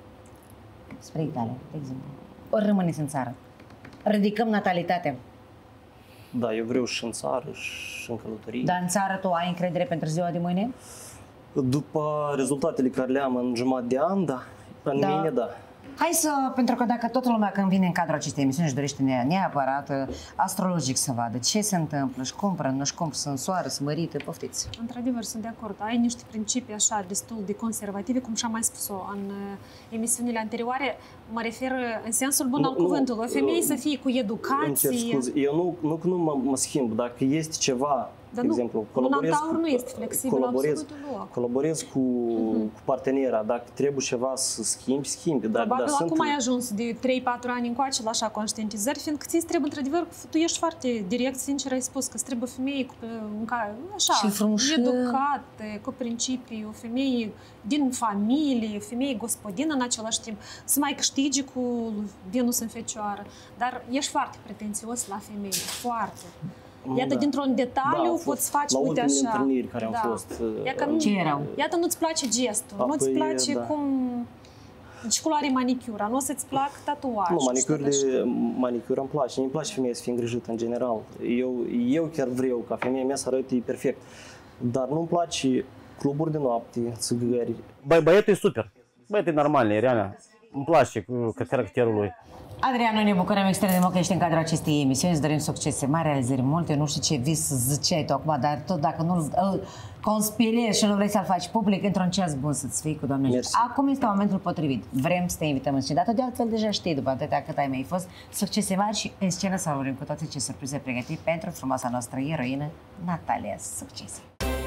spre Italia, de exemplu. Ori rămâneți în țară. Ridicăm natalitatea. Da, eu vreau și în țară și în călătorie. Dar în țară tu ai încredere pentru ziua de mâine? După rezultatele care le am în jumătate de an, da. În Da. mine, da. Hai să, pentru că dacă toată lumea când vine în cadrul acestei emisiuni își dorește ne- neapărat uh, astrologic să vadă ce se întâmplă, și cumpără, nu-și cumpără, sunt soară, sunt mărite, poftiți. Într-adevăr, sunt de acord. Ai niște principii așa destul de conservative, cum și-am mai spus-o în uh, emisiunile anterioare. Mă refer uh, în sensul bun Nu, al nu, cuvântului. O femeie nu, să fie cu Îmi cer educație. scuze. Eu nu, nu că nu mă, mă schimb. Dacă este ceva, Dar de nu, exemplu, un colaborez antaur cu, nu este flexibil colaborez, absolut deloc. colaborez cu, cu partenera. Dacă trebuie ceva să schimbi, schimbi. Dar, Probabil dar acum sunt... ai ajuns de trei patru ani încoace la așa conștientizări, fiindcă ți trebuie, într-adevăr, tu ești foarte direct, sincer, ai spus că îți trebuie o femeie cu, în care, așa, Și frumușă. educată, cu principii, o femeie din familie, o femeie gospodină în același timp, să mai câștigi cu Venus în Fecioară. Dar ești foarte pretențios la femei, foarte. Iată, Da. dintr-un detaliu Da, a fost poți face, la uite ultimele așa. întâlniri care au Da. fost, Iată, nu, Ce erau? Iată, nu-ți place gestul, Apoi, nu-ți place da. cum... Deci culoare manicura, nu o să-ți plac tatuaje. Nu, manicuri știi, de manicură îmi place. Mi-mi place femeia să fie îngrijită în general. Eu, eu chiar vreau ca femeia mea să arăte perfect. Dar nu-mi place cluburi de noapte, țigări. Băi, băietul e super. Băietul e normal, Ireana. Îmi place cu caracterul lui. Adrian, noi ne bucurăm extrem de mult că ești în cadrul acestei emisiuni, îți dorim succese mari, realizări multe. Nu știu ce vis ziceai tu acum, dar tot dacă nu îl conspirezi și nu vrei să-l faci public, într-un ceas bun să-ți fii cu Doamne ajută. Mersi. Acum este momentul potrivit. Vrem să te invităm în scenă, dar de altfel deja știi după atâtea cât ai mai fost. Succese mari și în scenă să urmărim cu toții ce surprize pregătit pentru frumoasa noastră eroină, Natalia. Succes!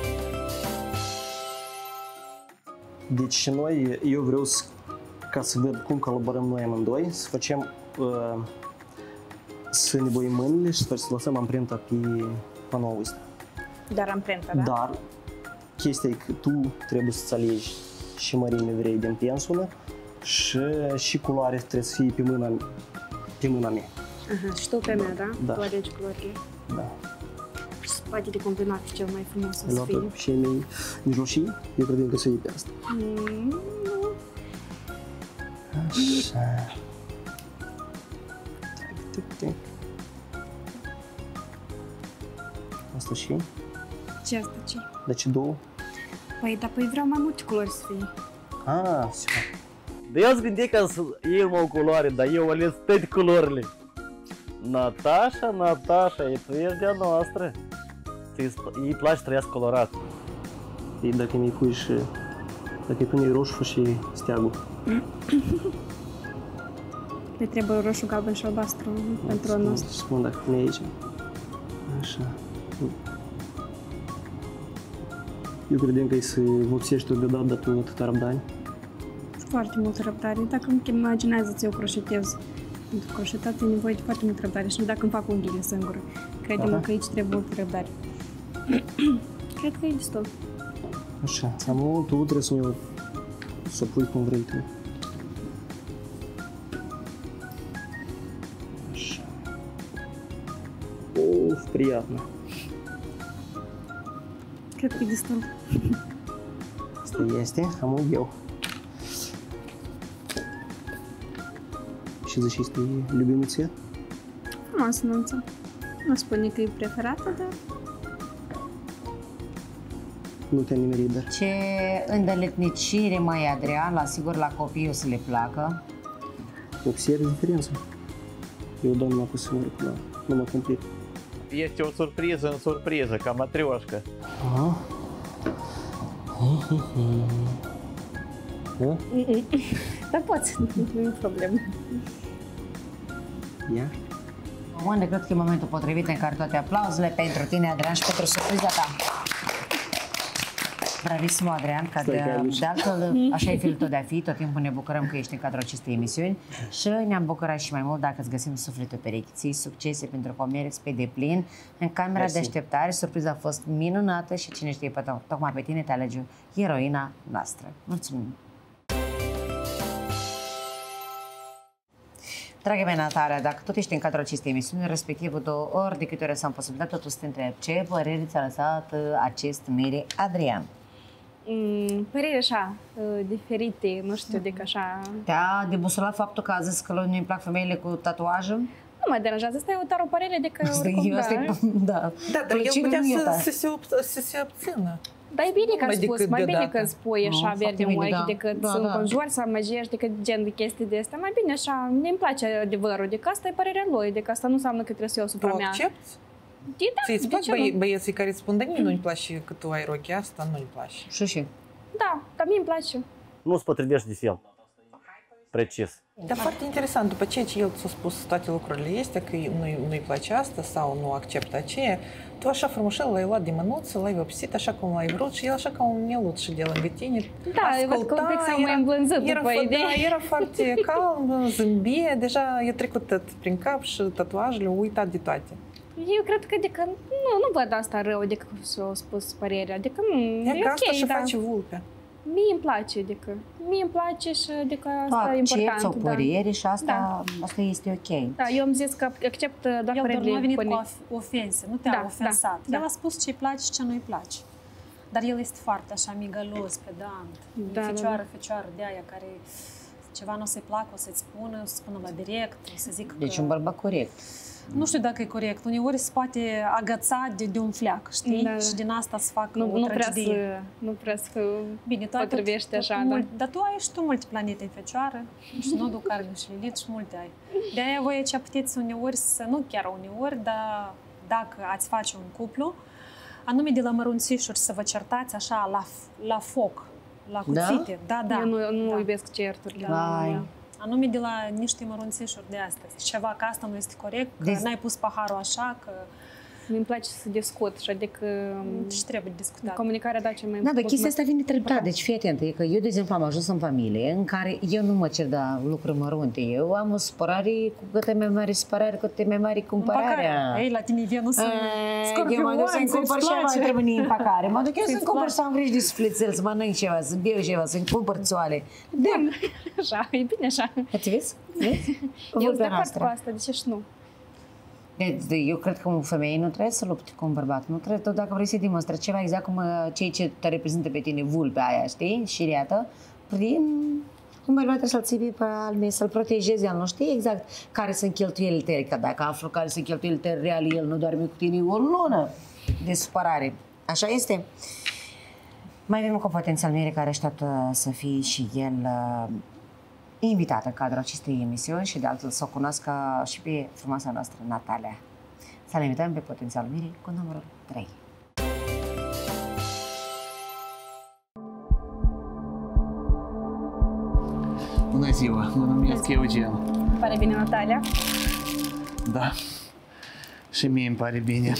Deci noi, eu vreau să, ca să văd cum colaborăm noi amândoi, să facem, uh, să ne băim mâinile și să lăsăm amprenta pe panoul ăsta. Dar amprenta, da? Dar chestia e că tu trebuie să-ți alegi și mărime vrei din pensulă și, și culoare trebuie să fie pe mâna, pe mâna mea. Aha, și tu pe mea, da? Da. Tu alegi culorile. Da. Și spatele combinat cel mai frumos o Ai să luat fie. și ai mei mijlocii, eu cred că să iei pe asta. Mm, nu. Așa. Tic, tic, tic. Asta și? Ce asta ce? Deci două? Păi, dar păi vreau mai multe culori să fie. Ah, все. Dar eu gândit ca să iei o culoare, dar eu ales toate culorile. Natasha, Natasha, e tu ești de-a noastră. Îi place să trăiască colorat. E dacă mi-i pui și... Dacă îi pune roșu și steagul. Le trebuie roșu, galben și albastru pentru anul ăsta. Spun dacă pune aici. Așa. Eu credeam că e să vopsești-o deodată, dar tu atâta răbdare. Foarte multă răbdare. Dacă îmi imaginează-ți eu croșetez. Pentru croșetat e nevoie de foarte multă răbdare și nu dacă îmi fac unghiile singură. Crede-mă că aici trebuie multă răbdare. Cred că e destul. Așa. Am tu trebuie să mi-o să pui cum vrei tu. Așa. Uf, приятно. Cred că e destul. Asta este, am eu. Și zici, este любимый цвет? Frumoasă nunță. Nu spune că e preferată, dar Nu te-am nimerit, dar... Ce îndeletnicire, măi, Adrian, la sigur la copii o să le placă. Observi diferența. Eu dau numai cu singură culoare, numai complet. Este o surpriză în surpriză, ca matrioșcă. Aha. Da? dar poți, nu e problemă. Ia. Unde cred că e momentul potrivit în care toate aplauzele pentru tine, Adrian, și pentru surpriza ta. Bravisimo, Adrian, că de, de altfel, așa e felul tot de a fi, tot timpul ne bucurăm că ești în cadrul acestei emisiuni și ne-am bucurat și mai mult dacă îți găsim sufletul perechi. Ții succese pentru că o meriți pe deplin. În camera Mersi. de așteptare, surpriza a fost minunată și cine știe, pe tocmai pe tine te alege eroina noastră. Mulțumim! Dragă mea, Natalia, dacă tot ești în cadrul acestei emisiuni, respectiv două ori de câte ori s-am posibilitate, totul să te întreb, ce părere ți-a lăsat acest Miri Adrian? Mm, păreri așa, diferite, nu știu, de că așa... Te-a debusolat faptul că a zis că nu-i plac femeile cu tatuaje? Nu mă deranjează, asta e doar o părere de că oricum, da. Da, da, dar el putea să, să, se, să se abțină. Dar e bine că ai spus, mai bine că spui așa verde în ochi decât da, să da. înconjori, să amăgești, decât gen de chestii de astea. Mai bine așa, mi-mi place adevărul, de că asta e părerea lui, de că asta nu înseamnă că trebuie să iau asupra mea. Tu accepti? Da, ți-ți plac băie, băieții care îți spun, dar nu-i place că tu ai rochia asta, nu-i place. Și și? Da, dar mie îmi place. Nu se potrivește de fel. Precis. Dar foarte interesant, după ce el ți-a spus toate lucrurile astea, că nu-i, nu-i place asta sau nu acceptă aceea, tu așa frumușel l-ai luat de mânuță, l-ai vopsit așa cum l-ai vrut și el așa ca un mieluț și de lângă tine. Da, eu văd că un pic s-a mai îmblânzit după idee. Da, era foarte calm, zâmbie, deja i-a trecut tot prin cap și tatuajele, a uitat de toate. Eu cred că adică, nu, nu văd asta rău, decât s-a spus părerea, adică nu, e ok, asta și da. face vulpea. Mie îmi place, adică, mie îmi place și adică asta tu e important. accepti o părere și asta, da. asta este ok. Da, eu am zis că accept doar el părerile. El nu a venit până... cu ofense, nu te-a da, ofensat. Da, el da. a spus ce-i place și ce nu-i place. Dar el este foarte așa migălos, pedant, da, fecioară, da. fecioară de aia care ceva nu o să-i placă, o să-ți spună, o să spună la direct, o să zic Deci că... un bărbat corect. Nu știu dacă e corect. Uneori se poate agăța de, de un fleac, știi? Da. Și din asta să facă nu, o nu tragedie. Prea să, nu prea să Bine, tu potrivești așa, tot, da. Mult, dar tu ai și tu multe planete în fecioară, și nodul Carmen și Lilith și multe ai. De-aia voi aici puteți uneori să, nu chiar uneori, dar dacă ați face un cuplu, anume de la mărunțișuri să vă certați așa la, la foc, la cuțite. Da, da. Eu nu, nu da. iubesc certurile. Da. Anume de la niște mărunțișuri de astăzi. Ceva că asta nu este corect, că deci... n-ai pus paharul așa, că... Mi-mi place să discut și adică... Și trebuie discutat. Comunicarea, da, ce mai... Da, dar chestia asta vine treptat, deci fii atentă. E că eu, de exemplu, am ajuns în familie în care eu nu mă cer de lucruri mărunte. Eu am o supărare cu câte mai mare supărare, cu câte mai mare cumpărarea. Ei, la tine Venus în Scorpion, eu mă duc să-mi cumpăr și nu trebuie nici împacare. Mă duc eu să-mi cumpăr să am grijă de sufletel, să mănânc ceva, să beau ceva, să-mi cumpăr țoale. Da, așa, e bine așa. Ați vezi? Eu sunt de acord cu asta, de ce și nu? Eu cred că un femeie nu trebuie să lupte cu un bărbat. Nu trebuie, tot dacă vrei să demonstrezi ceva, exact cum cei ce te reprezintă pe tine, vulpea aia, știi? Șiriată, prin un bărbat trebuie să-l ții pe al meu, să-l protejezi, el nu știe exact care sunt cheltuielile tale, că dacă aflu care sunt cheltuielile tale reale, el nu doarme cu tine o lună de supărare. Așa este? Mai avem cu potențial Miri care așteaptă să fie și el uh, invitat în cadrul acestei emisiuni și de altfel să o cunoască și pe frumoasa noastră Natalia. Să-l invităm pe potențial Miri cu numărul trei. Bună ziua, mă numesc Eugen. Pare bine, Natalia? Da, și mie îmi pare bine.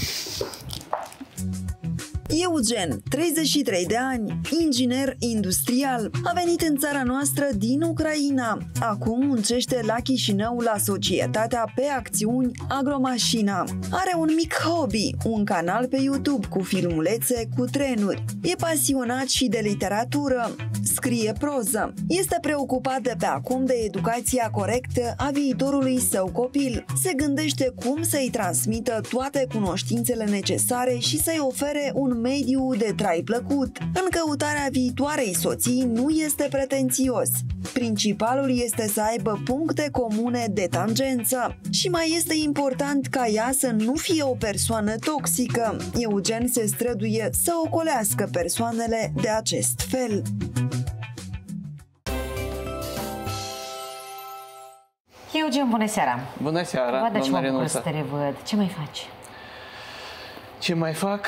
Eugen, treizeci și trei de ani, inginer industrial, a venit în țara noastră din Ucraina. Acum muncește la Chișinău la societatea pe acțiuni Agromașina. Are un mic hobby, un canal pe YouTube cu filmulețe cu trenuri. E pasionat și de literatură, scrie proză. Este preocupat de pe acum de educația corectă a viitorului său copil. Se gândește cum să-i transmită toate cunoștințele necesare și să-i ofere un mediu de trai plăcut. În căutarea viitoarei soții nu este pretențios. Principalul este să aibă puncte comune de tangență. Și mai este important ca ea să nu fie o persoană toxică. Eugen se străduie să ocolească persoanele de acest fel. Eugen, bună seara! Bună seara, Văd de ce mă bucur Renuța. să te revăd. Ce mai faci? Ce mai fac?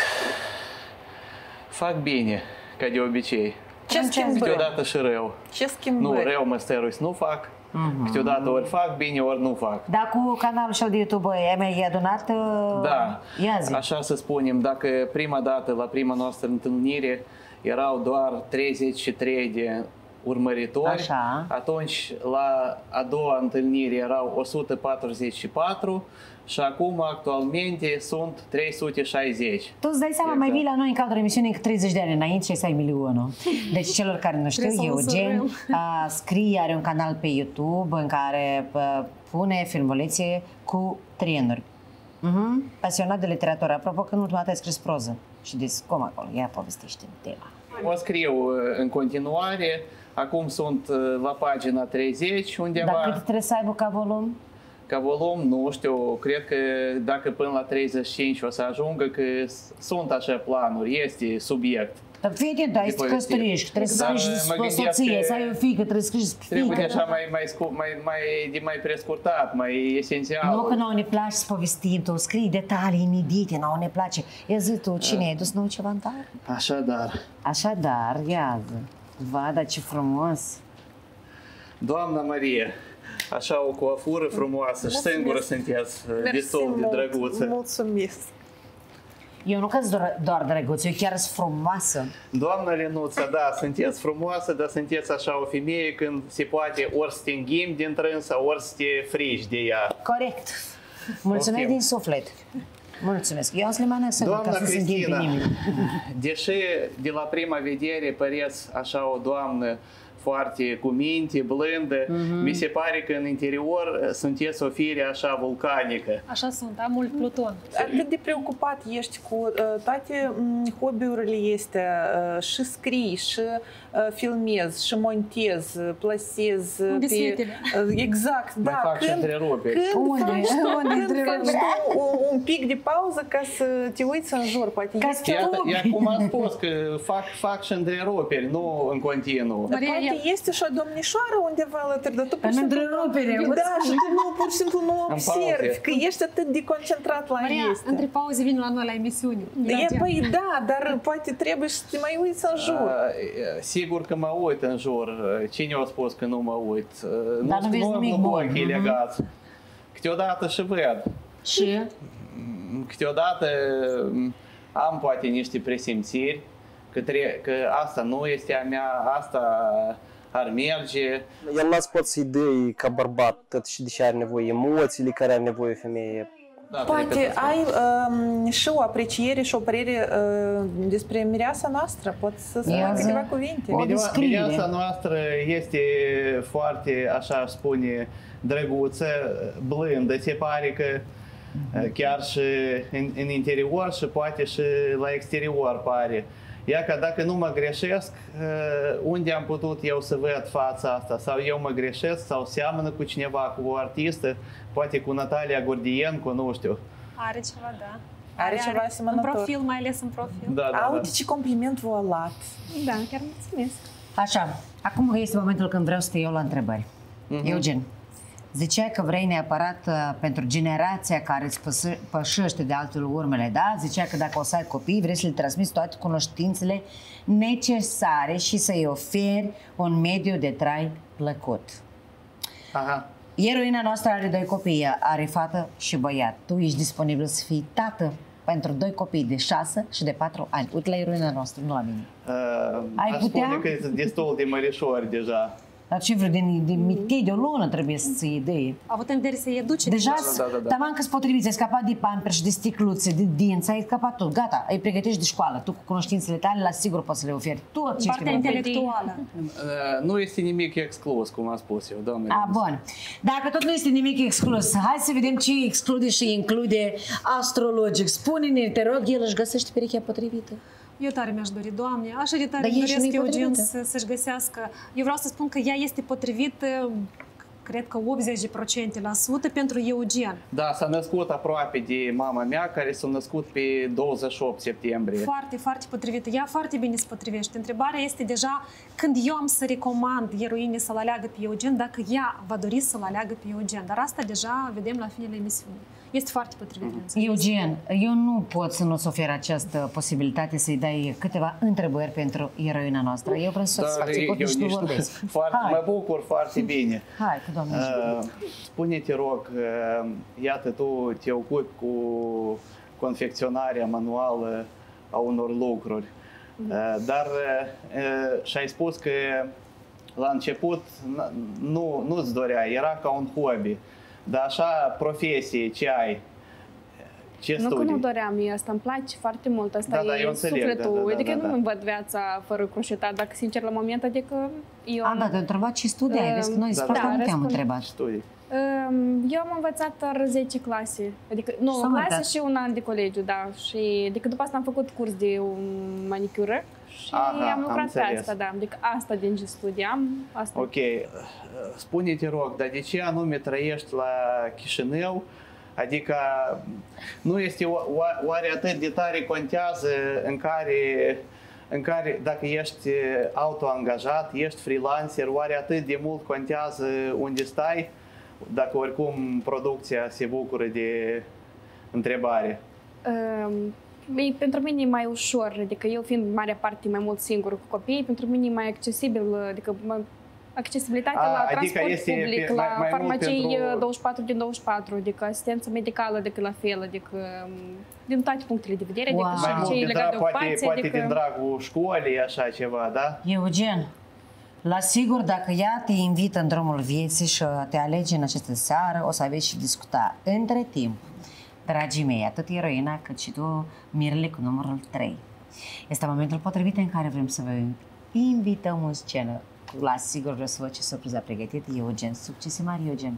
Fac bine, ca de obicei. Ce schimbări? Câteodată și rău. Ce schimbări? Nu, rău mă stărui să nu fac. Mm-hmm. Câteodată ori fac bine, ori nu fac. Dar cu canalul și de YouTube ai adunat? Da, Ia zi. așa să spunem, dacă prima dată, la prima noastră întâlnire, erau doar treizeci și trei de urmăritori. Așa. Atunci, la a doua întâlnire erau o sută patruzeci și patru și acum, actualmente, sunt trei sute șaizeci. Tu îți dai seama, mai vii la noi în cadrul emisiunii cu treizeci de ani înainte și să ai milionul. Deci celor care nu știu, Eugen a, scrie, are un canal pe YouTube în care a, pune filmulețe cu trenuri. Uh-huh. Pasionat de literatură. Apropo că nu ultima dată ai scris proză. Și de cum acolo? Ia povestește tema. O scriu în continuare. Acum sunt la pagina treizeci undeva. Dar cât trebuie să aibă ca volum? Ca volum, nu știu, cred că dacă până la treizeci și cinci o să ajungă, că sunt așa planuri, este subiect. Dar fii atent, ai să căsătorești, trebuie să scrii despre soție, să ai o fiică, trebuie să scrii despre fiică. Trebuie așa mai, mai, mai, mai, de mai prescurtat, mai esențial. Nu că nouă ne place să povestim, tu scrii detalii inedite, nouă ne place. Ia zi tu, cine ai dus nou ceva în tar? Așadar. Așadar, iată. Va, dar ce frumos. Doamna Maria, așa o coafură frumoasă și singură sunteți destul de drăguță. Mulțumesc. Eu nu că-s doar, doar drăguță, eu chiar sunt frumoasă. Doamna Lenuța, da, sunteți frumoasă, dar sunteți așa o femeie când se poate ori să te înghimi din trânsa, ori să te frici de ea. Corect. Mulțumesc Okay. din suflet. Mulțumesc. Eu am Slimana să Doamna ca să Cristina, deși de la prima vedere păreți așa o doamnă foarte cu minte, blândă, mm-hmm. mi se pare că în interior sunteți o fire așa vulcanică. Așa sunt, am mult pluton. Atât de preocupat ești cu uh, toate um, hobby-urile astea, uh, și scrii, și uh, filmezi, și montezi, plasezi. Unde pe, uh, exact, mai da. fac și întreruperi. Când Unde? faci tu, Unde când faci tu un, un pic de pauză ca să te uiți în jur, poate Ca este... Iată, ea cum am spus, că fac, fac și întreruperi, nu în continuu. Maria, poate este și o domnișoară undeva alături, dar tu pur În și simplu... întrerupere, Da, și tu nu, pur și simplu nu În observi, pauze. că ești atât de concentrat la Maria, este. între pauze vin la noi la emisiuni. E, păi da, dar poate trebuie să te mai uiți în jur. Uh, sigur că mă uit în jur. Cine a spus că nu mă uit? Uh, Dar nu vezi nu nimic am bun. ochii legați. Câteodată și văd. Și? Câteodată am poate niște presimțiri că, tre- că asta nu este a mea, asta ar merge. El n-ați pot să-i dai ca bărbat tot și de ce are nevoie, emoțiile care are nevoie femeie. Da, Poate ai um, și o apreciere și o părere uh, despre mireasa noastră. Poți să spui Ia zi. câteva cuvinte. O descriere. Mireasa noastră este foarte, așa aș spune, drăguță, blândă. Se pare că chiar și în, în interior și poate și la exterior pare. Ia că dacă nu mă greșesc, unde am putut eu să văd fața asta? Sau eu mă greșesc sau seamănă cu cineva, cu o artistă, poate cu Natalia Gordienco, nu știu. Are ceva, da. Are ceva În asemănător. profil, mai ales în profil. Da, da, A, da. uite ce compliment v-a luat. Da, chiar mulțumesc. Așa, acum este momentul când vreau să te iau la întrebări. Uh-huh. Eugen, ziceai că vrei neapărat uh, pentru generația care îți păsă, pășește de altul urmele, da? Ziceai că dacă o să ai copii, vrei să le transmiți toate cunoștințele necesare și să-i oferi un mediu de trai plăcut. Aha. Eroina noastră are doi copii, are fată și băiat. Tu ești disponibil să fii tată pentru doi copii de șase și de patru ani. Uite la eroina noastră, nu la mine. Uh, Ai aș putea? spune că sunt destul de mărișori deja. Dar ce vreo din, din mitei de o lună trebuie să-ți iei idee. Avut în vedere să-i educe. Deja, Da, da, da, da. taman că-ți potriviți, ai scăpat de pamper și de sticluțe, de dinți, ai scăpat tot, gata, îi pregătești de școală. Tu cu cunoștințele tale, la sigur poți să le oferi tot ce Partea este intelectuală. Uh, nu este nimic exclus, cum am spus eu, doamne. A, bun. Dacă tot nu este nimic exclus, hai să vedem ce exclude și include astrologic. Spune-ne, te rog, el își găsește perechea potrivită. Eu tare mi-aș dori, Doamne, așa de tare Dar îmi ești doresc Eugen nepotrivită. să, să-și găsească. Eu vreau să spun că ea este potrivită, cred că optzeci la sută pentru Eugen. Da, s-a născut aproape de mama mea, care s-a născut pe douăzeci și opt septembrie. Foarte, foarte potrivită. Ea foarte bine se potrivește. Întrebarea este deja când eu am să recomand eroinei să-l aleagă pe Eugen, dacă ea va dori să-l aleagă pe Eugen. Dar asta deja vedem la finele emisiunii. Este foarte potrivit. Mm-hmm. Eugen, eu nu pot să nu-ți ofer această posibilitate să-i dai câteva întrebări pentru eroina noastră. Eu vreau să-ți fac eu, și nu nici vorbesc. foarte, Hai. mă bucur foarte bine. Hai, cu Doamne ajută. Uh, spune-te rog, uh, iată tu te ocupi cu confecționarea manuală a unor lucruri. Dar și-ai spus că la început nu, nu-ți dorea, era ca un hobby. Dar așa, profesie, ce ai? Ce nu studii? că nu doream, eu asta îmi place foarte mult, asta da, e da, eu înțeleg, sufletul, da, da, da, adică da, da. nu-mi văd viața fără croșetat, dacă sincer la moment, adică eu... A, da, te-am întrebat ce studii ai, vezi că noi Da, foarte da, mult te-am răspund. întrebat. Studii. Eu am învățat doar zece clase, adică nouă S-a clase mutat. și un an de colegiu, da, și adică după asta am făcut curs de manicură și Aha, am lucrat am pe înțeles. asta, da, adică asta din ce studiam, asta. Ok, spune-te rog, dar de ce anume trăiești la Chișinău? Adică nu este o- o- oare atât de tare contează în care, în care dacă ești autoangajat, ești freelancer, oare atât de mult contează unde stai, dacă oricum producția se bucură de întrebare? Um, e- pentru mine e mai ușor, adică eu fiind marea parte mai mult singur cu copiii, pentru mine e mai accesibil, adică mă, accesibilitatea A, la adică transport este public, pe- la mai- mai mult farmacii pentru- douăzeci și patru din douăzeci și patru, adică asistență medicală, adică la fel, adică um, din toate punctele de vedere, Wow. adică Mai și mult ce e din legat drag, de poate, ocupație, poate adică... din dragul școlii, așa ceva, da? Eugen, la sigur, dacă ea te invită în drumul vieții și te alege în această seară, o să aveți și discuta. Între timp, dragii mei, atât eroina cât și tu, Mirele cu numărul trei. Este momentul potrivit în care vrem să vă invităm în scenă. La sigur vreau să văd ce surpriză a pregătit Eugen. Succese mari, Eugen!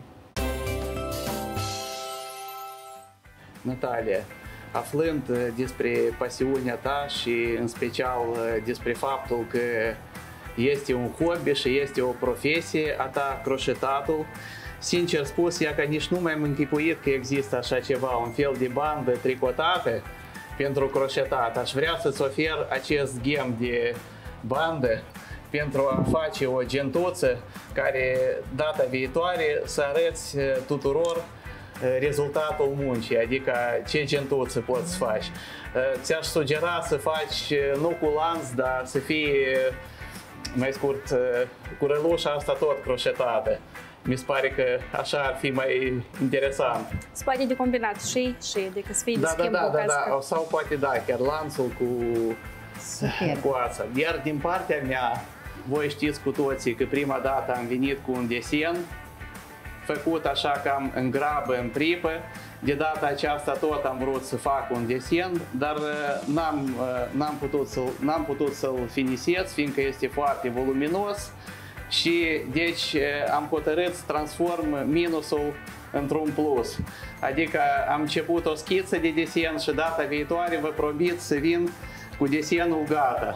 Natalia, aflând despre pasiunea ta și în special despre faptul că este un hobby și este o profesie a ta, croșetatul, sincer spus, ea că nici nu mi-am închipuit că există așa ceva, un fel de bandă tricotată pentru croșetat. Aș vrea să-ți ofer acest ghem de bandă pentru a face o gentuță care data viitoare să arăți tuturor rezultatul muncii, adică ce gentuță poți să faci. Ți-aș sugera să faci nu cu lanț, dar să fie mai scurt cu rălușa asta tot croșetată. Mi se pare că așa ar fi mai interesant. Se poate de combinat și și, adică să fie de Da, da, schimb da, o da, cască. da, sau poate da, chiar lanțul cu, Super! cu ața. Iar din partea mea, voi știți cu toții că prima dată am venit cu un desen făcut așa cam în grabă, în pripă. De data aceasta tot am vrut să fac un desen, dar n-am, n-am putut să-l, n-am putut să-l finisez, fiindcă este foarte voluminos și deci am hotărât să transform minusul într-un plus. Adică am început o schiță de desen și data viitoare vă promit să vin cu desenul gata.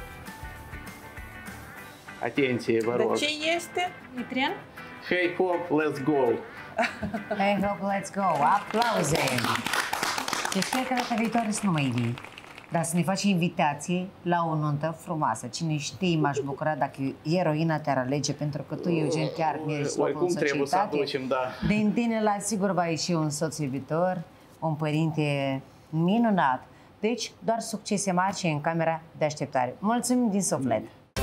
Atenție, vă rog. Dar ce este? E tren? Hey hop, let's go! Hey, hop, let's go! Aplauze! Deci cred că data viitoare să nu mai vii. Dar să ne faci invitații la o nuntă frumoasă. Cine știe, m-aș bucura dacă eroina te-ar alege, pentru că tu, Eugen, chiar meriți locul în Oricum trebuie să societate. aducem, da. Din tine, la sigur, va ieși un soț iubitor, un părinte minunat. Deci, doar succese mari și în camera de așteptare. Mulțumim din suflet!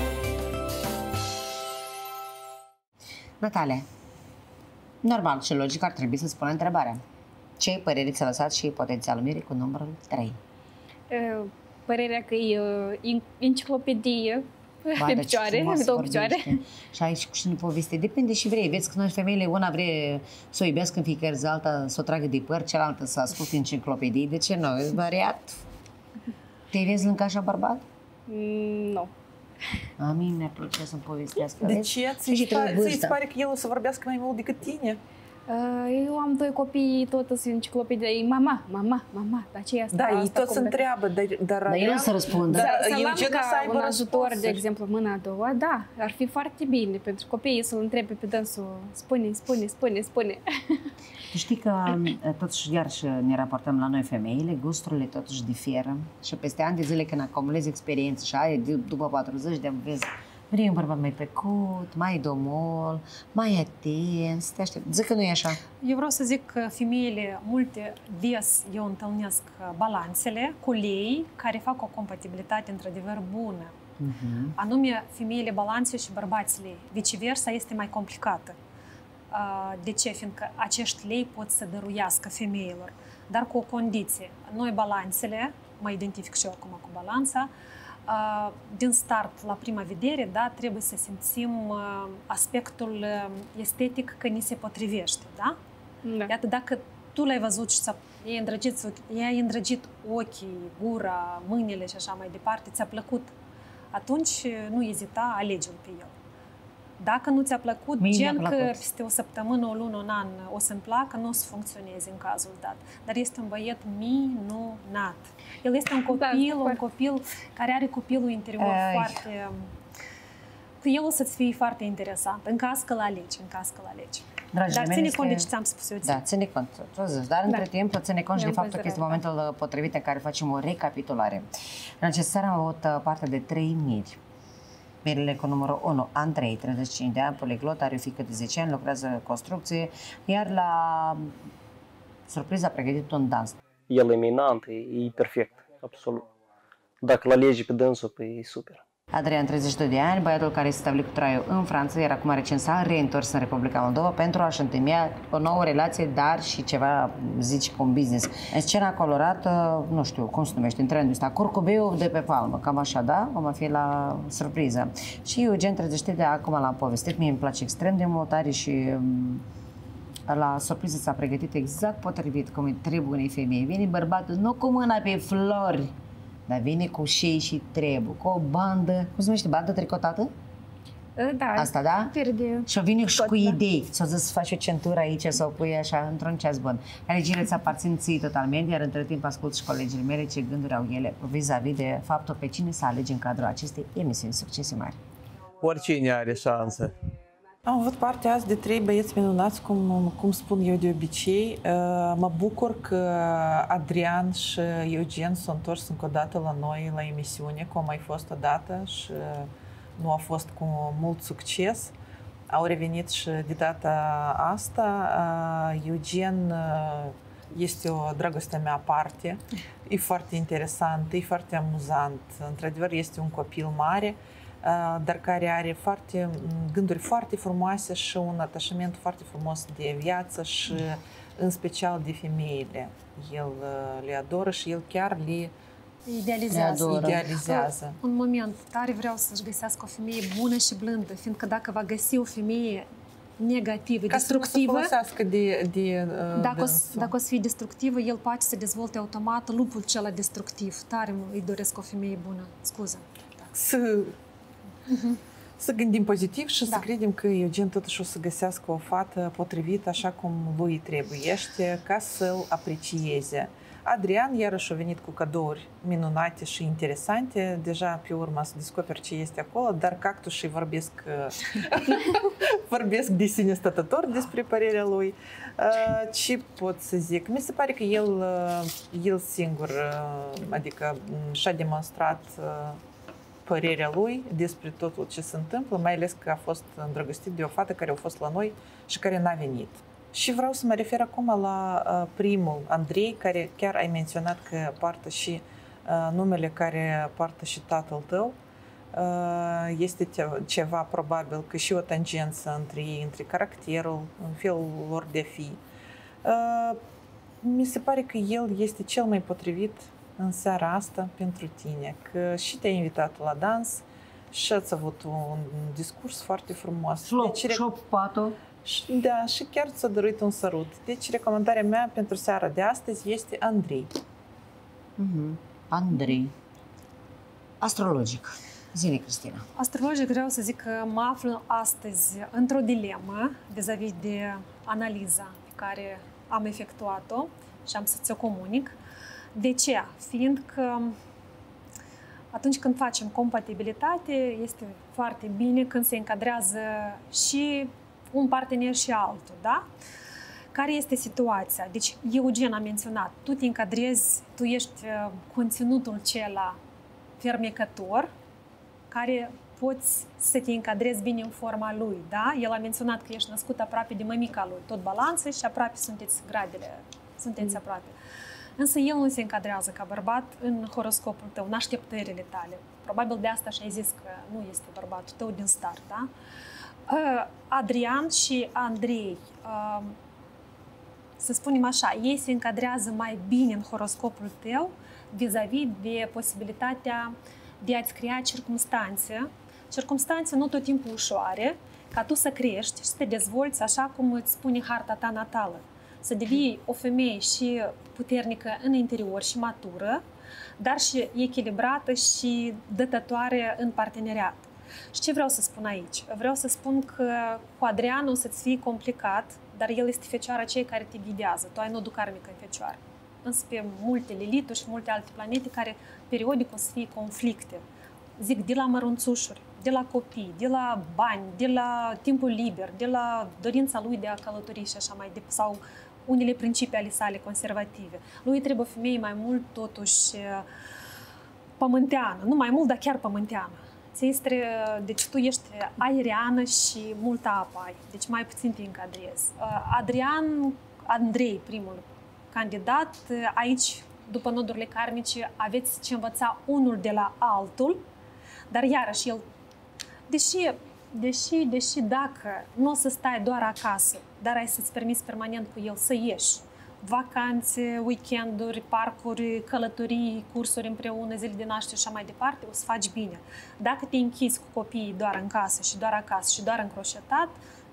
Natalia, normal și logic ar trebui să spună întrebarea. Ce părere ți-a lăsat și potențialul Mire cu numărul trei? Uh, Părerea că e uh, enciclopedie Ba, pe dar ce picioare, frumos pe două vorbește. picioare. Și aici și nu poveste. Depinde și vrei. Vezi că noi femeile, una vrea să o iubească în fiecare zi, alta să o tragă de păr, cealaltă să asculte enciclopedii. De ce nu? E variat. Te vezi lângă așa bărbat? Mm, Nu. A mie mi-ar plăcea să-mi povestească. De Vezi? ce? Și Ți-ți trebuie pare, ți-ți vârsta. pare că el o să vorbească mai mult decât tine? Uh, Eu am doi copii, tot sunt enciclopedie. Mama, mama, mama, dar ce e asta? Da, ei asta toți se cum- întreabă, dar, dar, Dar el o să răspundă. Da, Să, să eu luăm gen ca să aibă un ajutor, de răspunsuri. exemplu, mâna a doua, da, ar fi foarte bine pentru copiii să-l întrebe pe dânsul, spune, spune, spune, spune. Tu știi că totuși, iar și ne raportăm la noi femeile, gusturile totuși diferă și peste ani de zile când acumulezi experiență și ai după patruzeci de ani, vezi, vrei un bărbat mai plăcut, mai domol, mai atent, să te aștept. Zic că nu e așa. Eu vreau să zic că femeile, multe, des eu întâlnesc balanțele cu lei care fac o compatibilitate într-adevăr bună. Uh-huh. Anume, femeile balanțe și bărbații lei. Viceversa este mai complicată. De ce? Fiindcă acești lei pot să dăruiască femeilor, dar cu o condiție. Noi balanțele, mă identific și eu acum cu balanța, din start, la prima vedere, da, trebuie să simțim aspectul estetic că ni se potrivește, da? Da. Iată, dacă tu l-ai văzut și i-ai îndrăgit, i-ai îndrăgit ochii, gura, mâinile și așa mai departe, ți-a plăcut, atunci nu ezita, alege-l pe el. Dacă nu ți-a plăcut, Mie gen mi-a că plăcut. peste o săptămână, o lună, un an o să-mi placă, nu o să funcționeze în cazul dat. Dar este un băiet minunat. El este un copil, Da, un copil care are copilul interior Ai. foarte... Cu el o să-ți fie foarte interesant, în caz că l-alegi, în caz că l-alegi. Dragii Dar mei, ține este- cont de ce ți-am spus eu. Da, ține cont. Tu zici, dar între Da. timp ține cont și de Eu faptul că este consider, momentul potrivit în care facem o recapitulare. În această seară am avut uh, parte de trei miri. Mirile cu numărul unu, Andrei, treizeci și cinci de ani, poliglot, are o fiică de zece ani, lucrează în construcție, iar la surpriză a pregătit un dans. El e minunat, e, e perfect, absolut. Dacă l alegi pe dânsul, păi e super. Adrian, treizeci și doi de ani, băiatul care se stabilit cu traiul în Franța, iar acum recent s-a reîntors în Republica Moldova pentru a-și întemeia o nouă relație, dar și ceva, zici, cu un business. În scena colorată, nu știu, cum se numește, în trendul ăsta, curcubeu de pe palmă, cam așa, da? Cum va fi la surpriză. Și Eugen, treizeci și trei de ani, acum l-am povestit, mie îmi place extrem de mult, are și um, la surpriză s-a pregătit exact potrivit cum îi trebuie unei femei. Vine bărbatul nu cu mâna pe flori, dar vine cu șei și trebuie, cu o bandă, cum se numește, bandă tricotată? Da. Asta, da? Pierde. Și o vine și tot, cu da. idei. Ți-o zis să faci o centură aici, să o pui așa, într-un ceas bun. Alegerile ți aparțin ție totalmente, iar între timp ascult și colegii mele ce gânduri au ele vis-a-vis de faptul pe cine să alegi în cadrul acestei emisiuni. Succese mari! Oricine are șansă. Am avut parte azi de trei băieți minunați, cum, cum spun eu de obicei. Mă bucur că Adrian și Eugen s-au întors încă o dată la noi, la emisiune, cum a mai fost odată și nu a fost cu mult succes. Au revenit și de data asta. Eugen este o dragoste mea aparte, e foarte interesant, e foarte amuzant. Într-adevăr, este un copil mare, dar care are foarte, gânduri foarte frumoase și un atașament foarte frumos de viață și în special de femeile. El le adoră și el chiar le Idealizează. idealizează. Un moment, tare vreau să-și găsească o femeie bună și blândă, fiindcă dacă va găsi o femeie negativă, Ca să nu se destructivă, folosească de, de uh, dacă o, dânsul. să- dacă o să fie destructivă, el poate să dezvolte automat lupul cel destructiv. Tare mă- îi doresc o femeie bună. Scuză. Să, să gândim pozitiv și Da. să credem că Eugen totuși o să găsească o fată potrivită așa cum lui trebuiește ca să-l aprecieze. Adrian iarăși a venit cu cadouri minunate și interesante. Deja pe urmă să descoperi ce este acolo, dar cactușii vorbesc, vorbesc de sine stătător despre părerea lui. Uh, Ce pot să zic? Mi se pare că el, uh, el singur, uh, adică m, și-a demonstrat uh, părerea lui despre totul ce se întâmplă, mai ales că a fost îndrăgostit de o fată care a fost la noi și care n-a venit. Și vreau să mă refer acum la uh, primul, Andrei, care chiar ai menționat că poartă și uh, numele care poartă și tatăl tău. Uh, este ce- ceva probabil că și o tangență între ei, între caracterul, în felul lor de a fi. Uh, mi se pare că el este cel mai potrivit în seara asta pentru tine, că și te-a invitat la dans și ați avut un discurs foarte frumos. Șlop, Deci, șlop, patul. și- Da, și chiar ți-a dorit un sărut. Deci, recomandarea mea pentru seara de astăzi este Andrei. Mhm. Andrei. Astrologic. Zine, Cristina. Astrologic vreau să zic că mă aflu astăzi într-o dilemă vis-a-vis de analiza pe care am efectuat-o și am să ți-o comunic. De ce? Fiindcă atunci când facem compatibilitate, este foarte bine când se încadrează și un partener și altul, da? Care este situația? Deci, Eugen a menționat, tu te încadrezi, tu ești uh, conținutul cela fermecător, care poți să te încadrezi bine în forma lui, da? El a menționat că ești născut aproape de mămica lui, tot balanță și aproape sunteți gradele, sunteți aproape. Însă el nu se încadrează ca bărbat în horoscopul tău, în așteptările tale. Probabil de asta și ai zis că nu este bărbatul tău din start, da? Adrian și Andrei, să spunem așa, ei se încadrează mai bine în horoscopul tău vis-a-vis de posibilitatea de a-ți crea circumstanțe, circumstanțe nu tot timpul ușoare, ca tu să crești și să te dezvolți așa cum îți spune harta ta natală. Să devii o femeie și puternică în interior și matură, dar și echilibrată și dătătoare în parteneriat. Și ce vreau să spun aici? Vreau să spun că cu Adrian o să-ți fie complicat, dar el este fecioara cei care te ghidează. Tu ai nodul karmic în fecioară. Însă pe multe lilituri și multe alte planete care periodic o să fie conflicte. Zic, de la mărunțușuri, de la copii, de la bani, de la timpul liber, de la dorința lui de a călători și așa mai departe, sau unele principii ale sale conservative. Lui trebuie o femeie mai mult, totuși, pământeană. Nu mai mult, dar chiar pământeană. Este, deci tu ești aeriană și multă apă ai, deci mai puțin te încadrezi. Adrian, Andrei, primul candidat, aici, după nodurile karmice, aveți ce învăța unul de la altul, dar iarăși el, deși, deși, deși dacă nu o să stai doar acasă, dar ai să-ți permiți permanent cu el să ieși, vacanțe, weekenduri, parcuri, călătorii, cursuri împreună, zile de naștere și așa mai departe, o să faci bine. Dacă te închizi cu copiii doar în casă și doar acasă și doar încroșetat,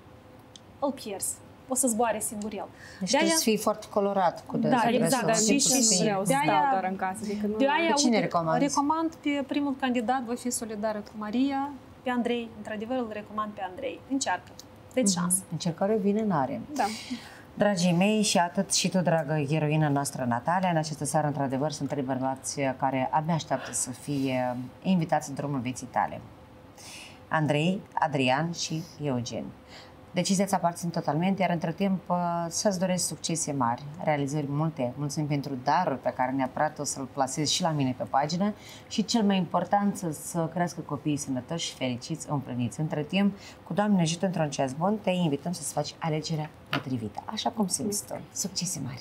îl pierzi. O să zboare singur el. Deci trebuie să fii foarte colorat cu da, exact, dar și nu vreau să stau doar în casă. De aia, pe cine recomanzi? Recomand pe primul candidat, voi fi solidară cu Maria, pe Andrei. Într-adevăr, îl recomand pe Andrei. Încearcă. Deci mm-hmm. șansă. Încercare vine în are. Da. Dragii mei, și atât și tu, dragă eroina noastră, Natalia, în această seară, într-adevăr, sunt trei bărbați care abia așteaptă să fie invitați în drumul vieții tale. Andrei, Adrian și Eugen. Decizia ți aparține totalmente, iar între timp să-ți doresc succese mari, realizări multe. Mulțumim pentru darul pe care neapărat o să-l plasezi și la mine pe pagină și cel mai important să crească copiii sănătoși și fericiți, împliniți. Între timp, cu Doamne ajută într-un ceas bun, te invităm să-ți faci alegerea potrivită, așa cum simți tu. Succese mari!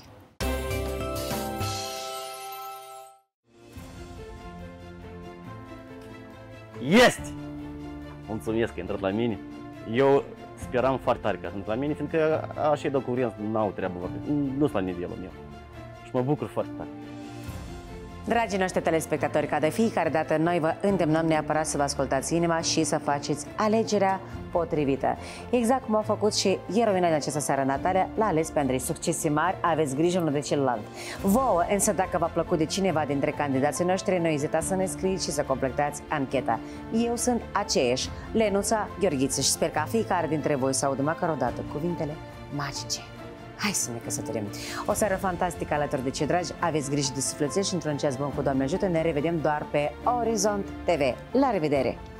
Este! Mulțumesc că ai intrat la mine. Eu speram foarte tare că sunt la mine, fiindcă așa de curent n-au treabă, nu sunt la nivelul meu. Și mă bucur foarte tare. Dragii noștri telespectatori, ca de fiecare dată, noi vă îndemnăm neapărat să vă ascultați inima și să faceți alegerea potrivită. Exact cum a făcut și eroina din această seară, Natalia, l-a ales pe Andrei. Succese mari, aveți grijă unul de celălalt. Vouă, însă, dacă v-a plăcut de cineva dintre candidații noștri, nu ezitați să ne scrieți și să completați ancheta. Eu sunt aceeași, Lenuța Gheorghiță, și sper ca fiecare dintre voi să audă măcar o dată cuvintele magice. Hai să ne căsătorim! O seară fantastică alături de cei dragi, aveți grijă de sufletești și într-un ceas bun cu Doamne ajută, ne revedem doar pe Orizont T V. La revedere!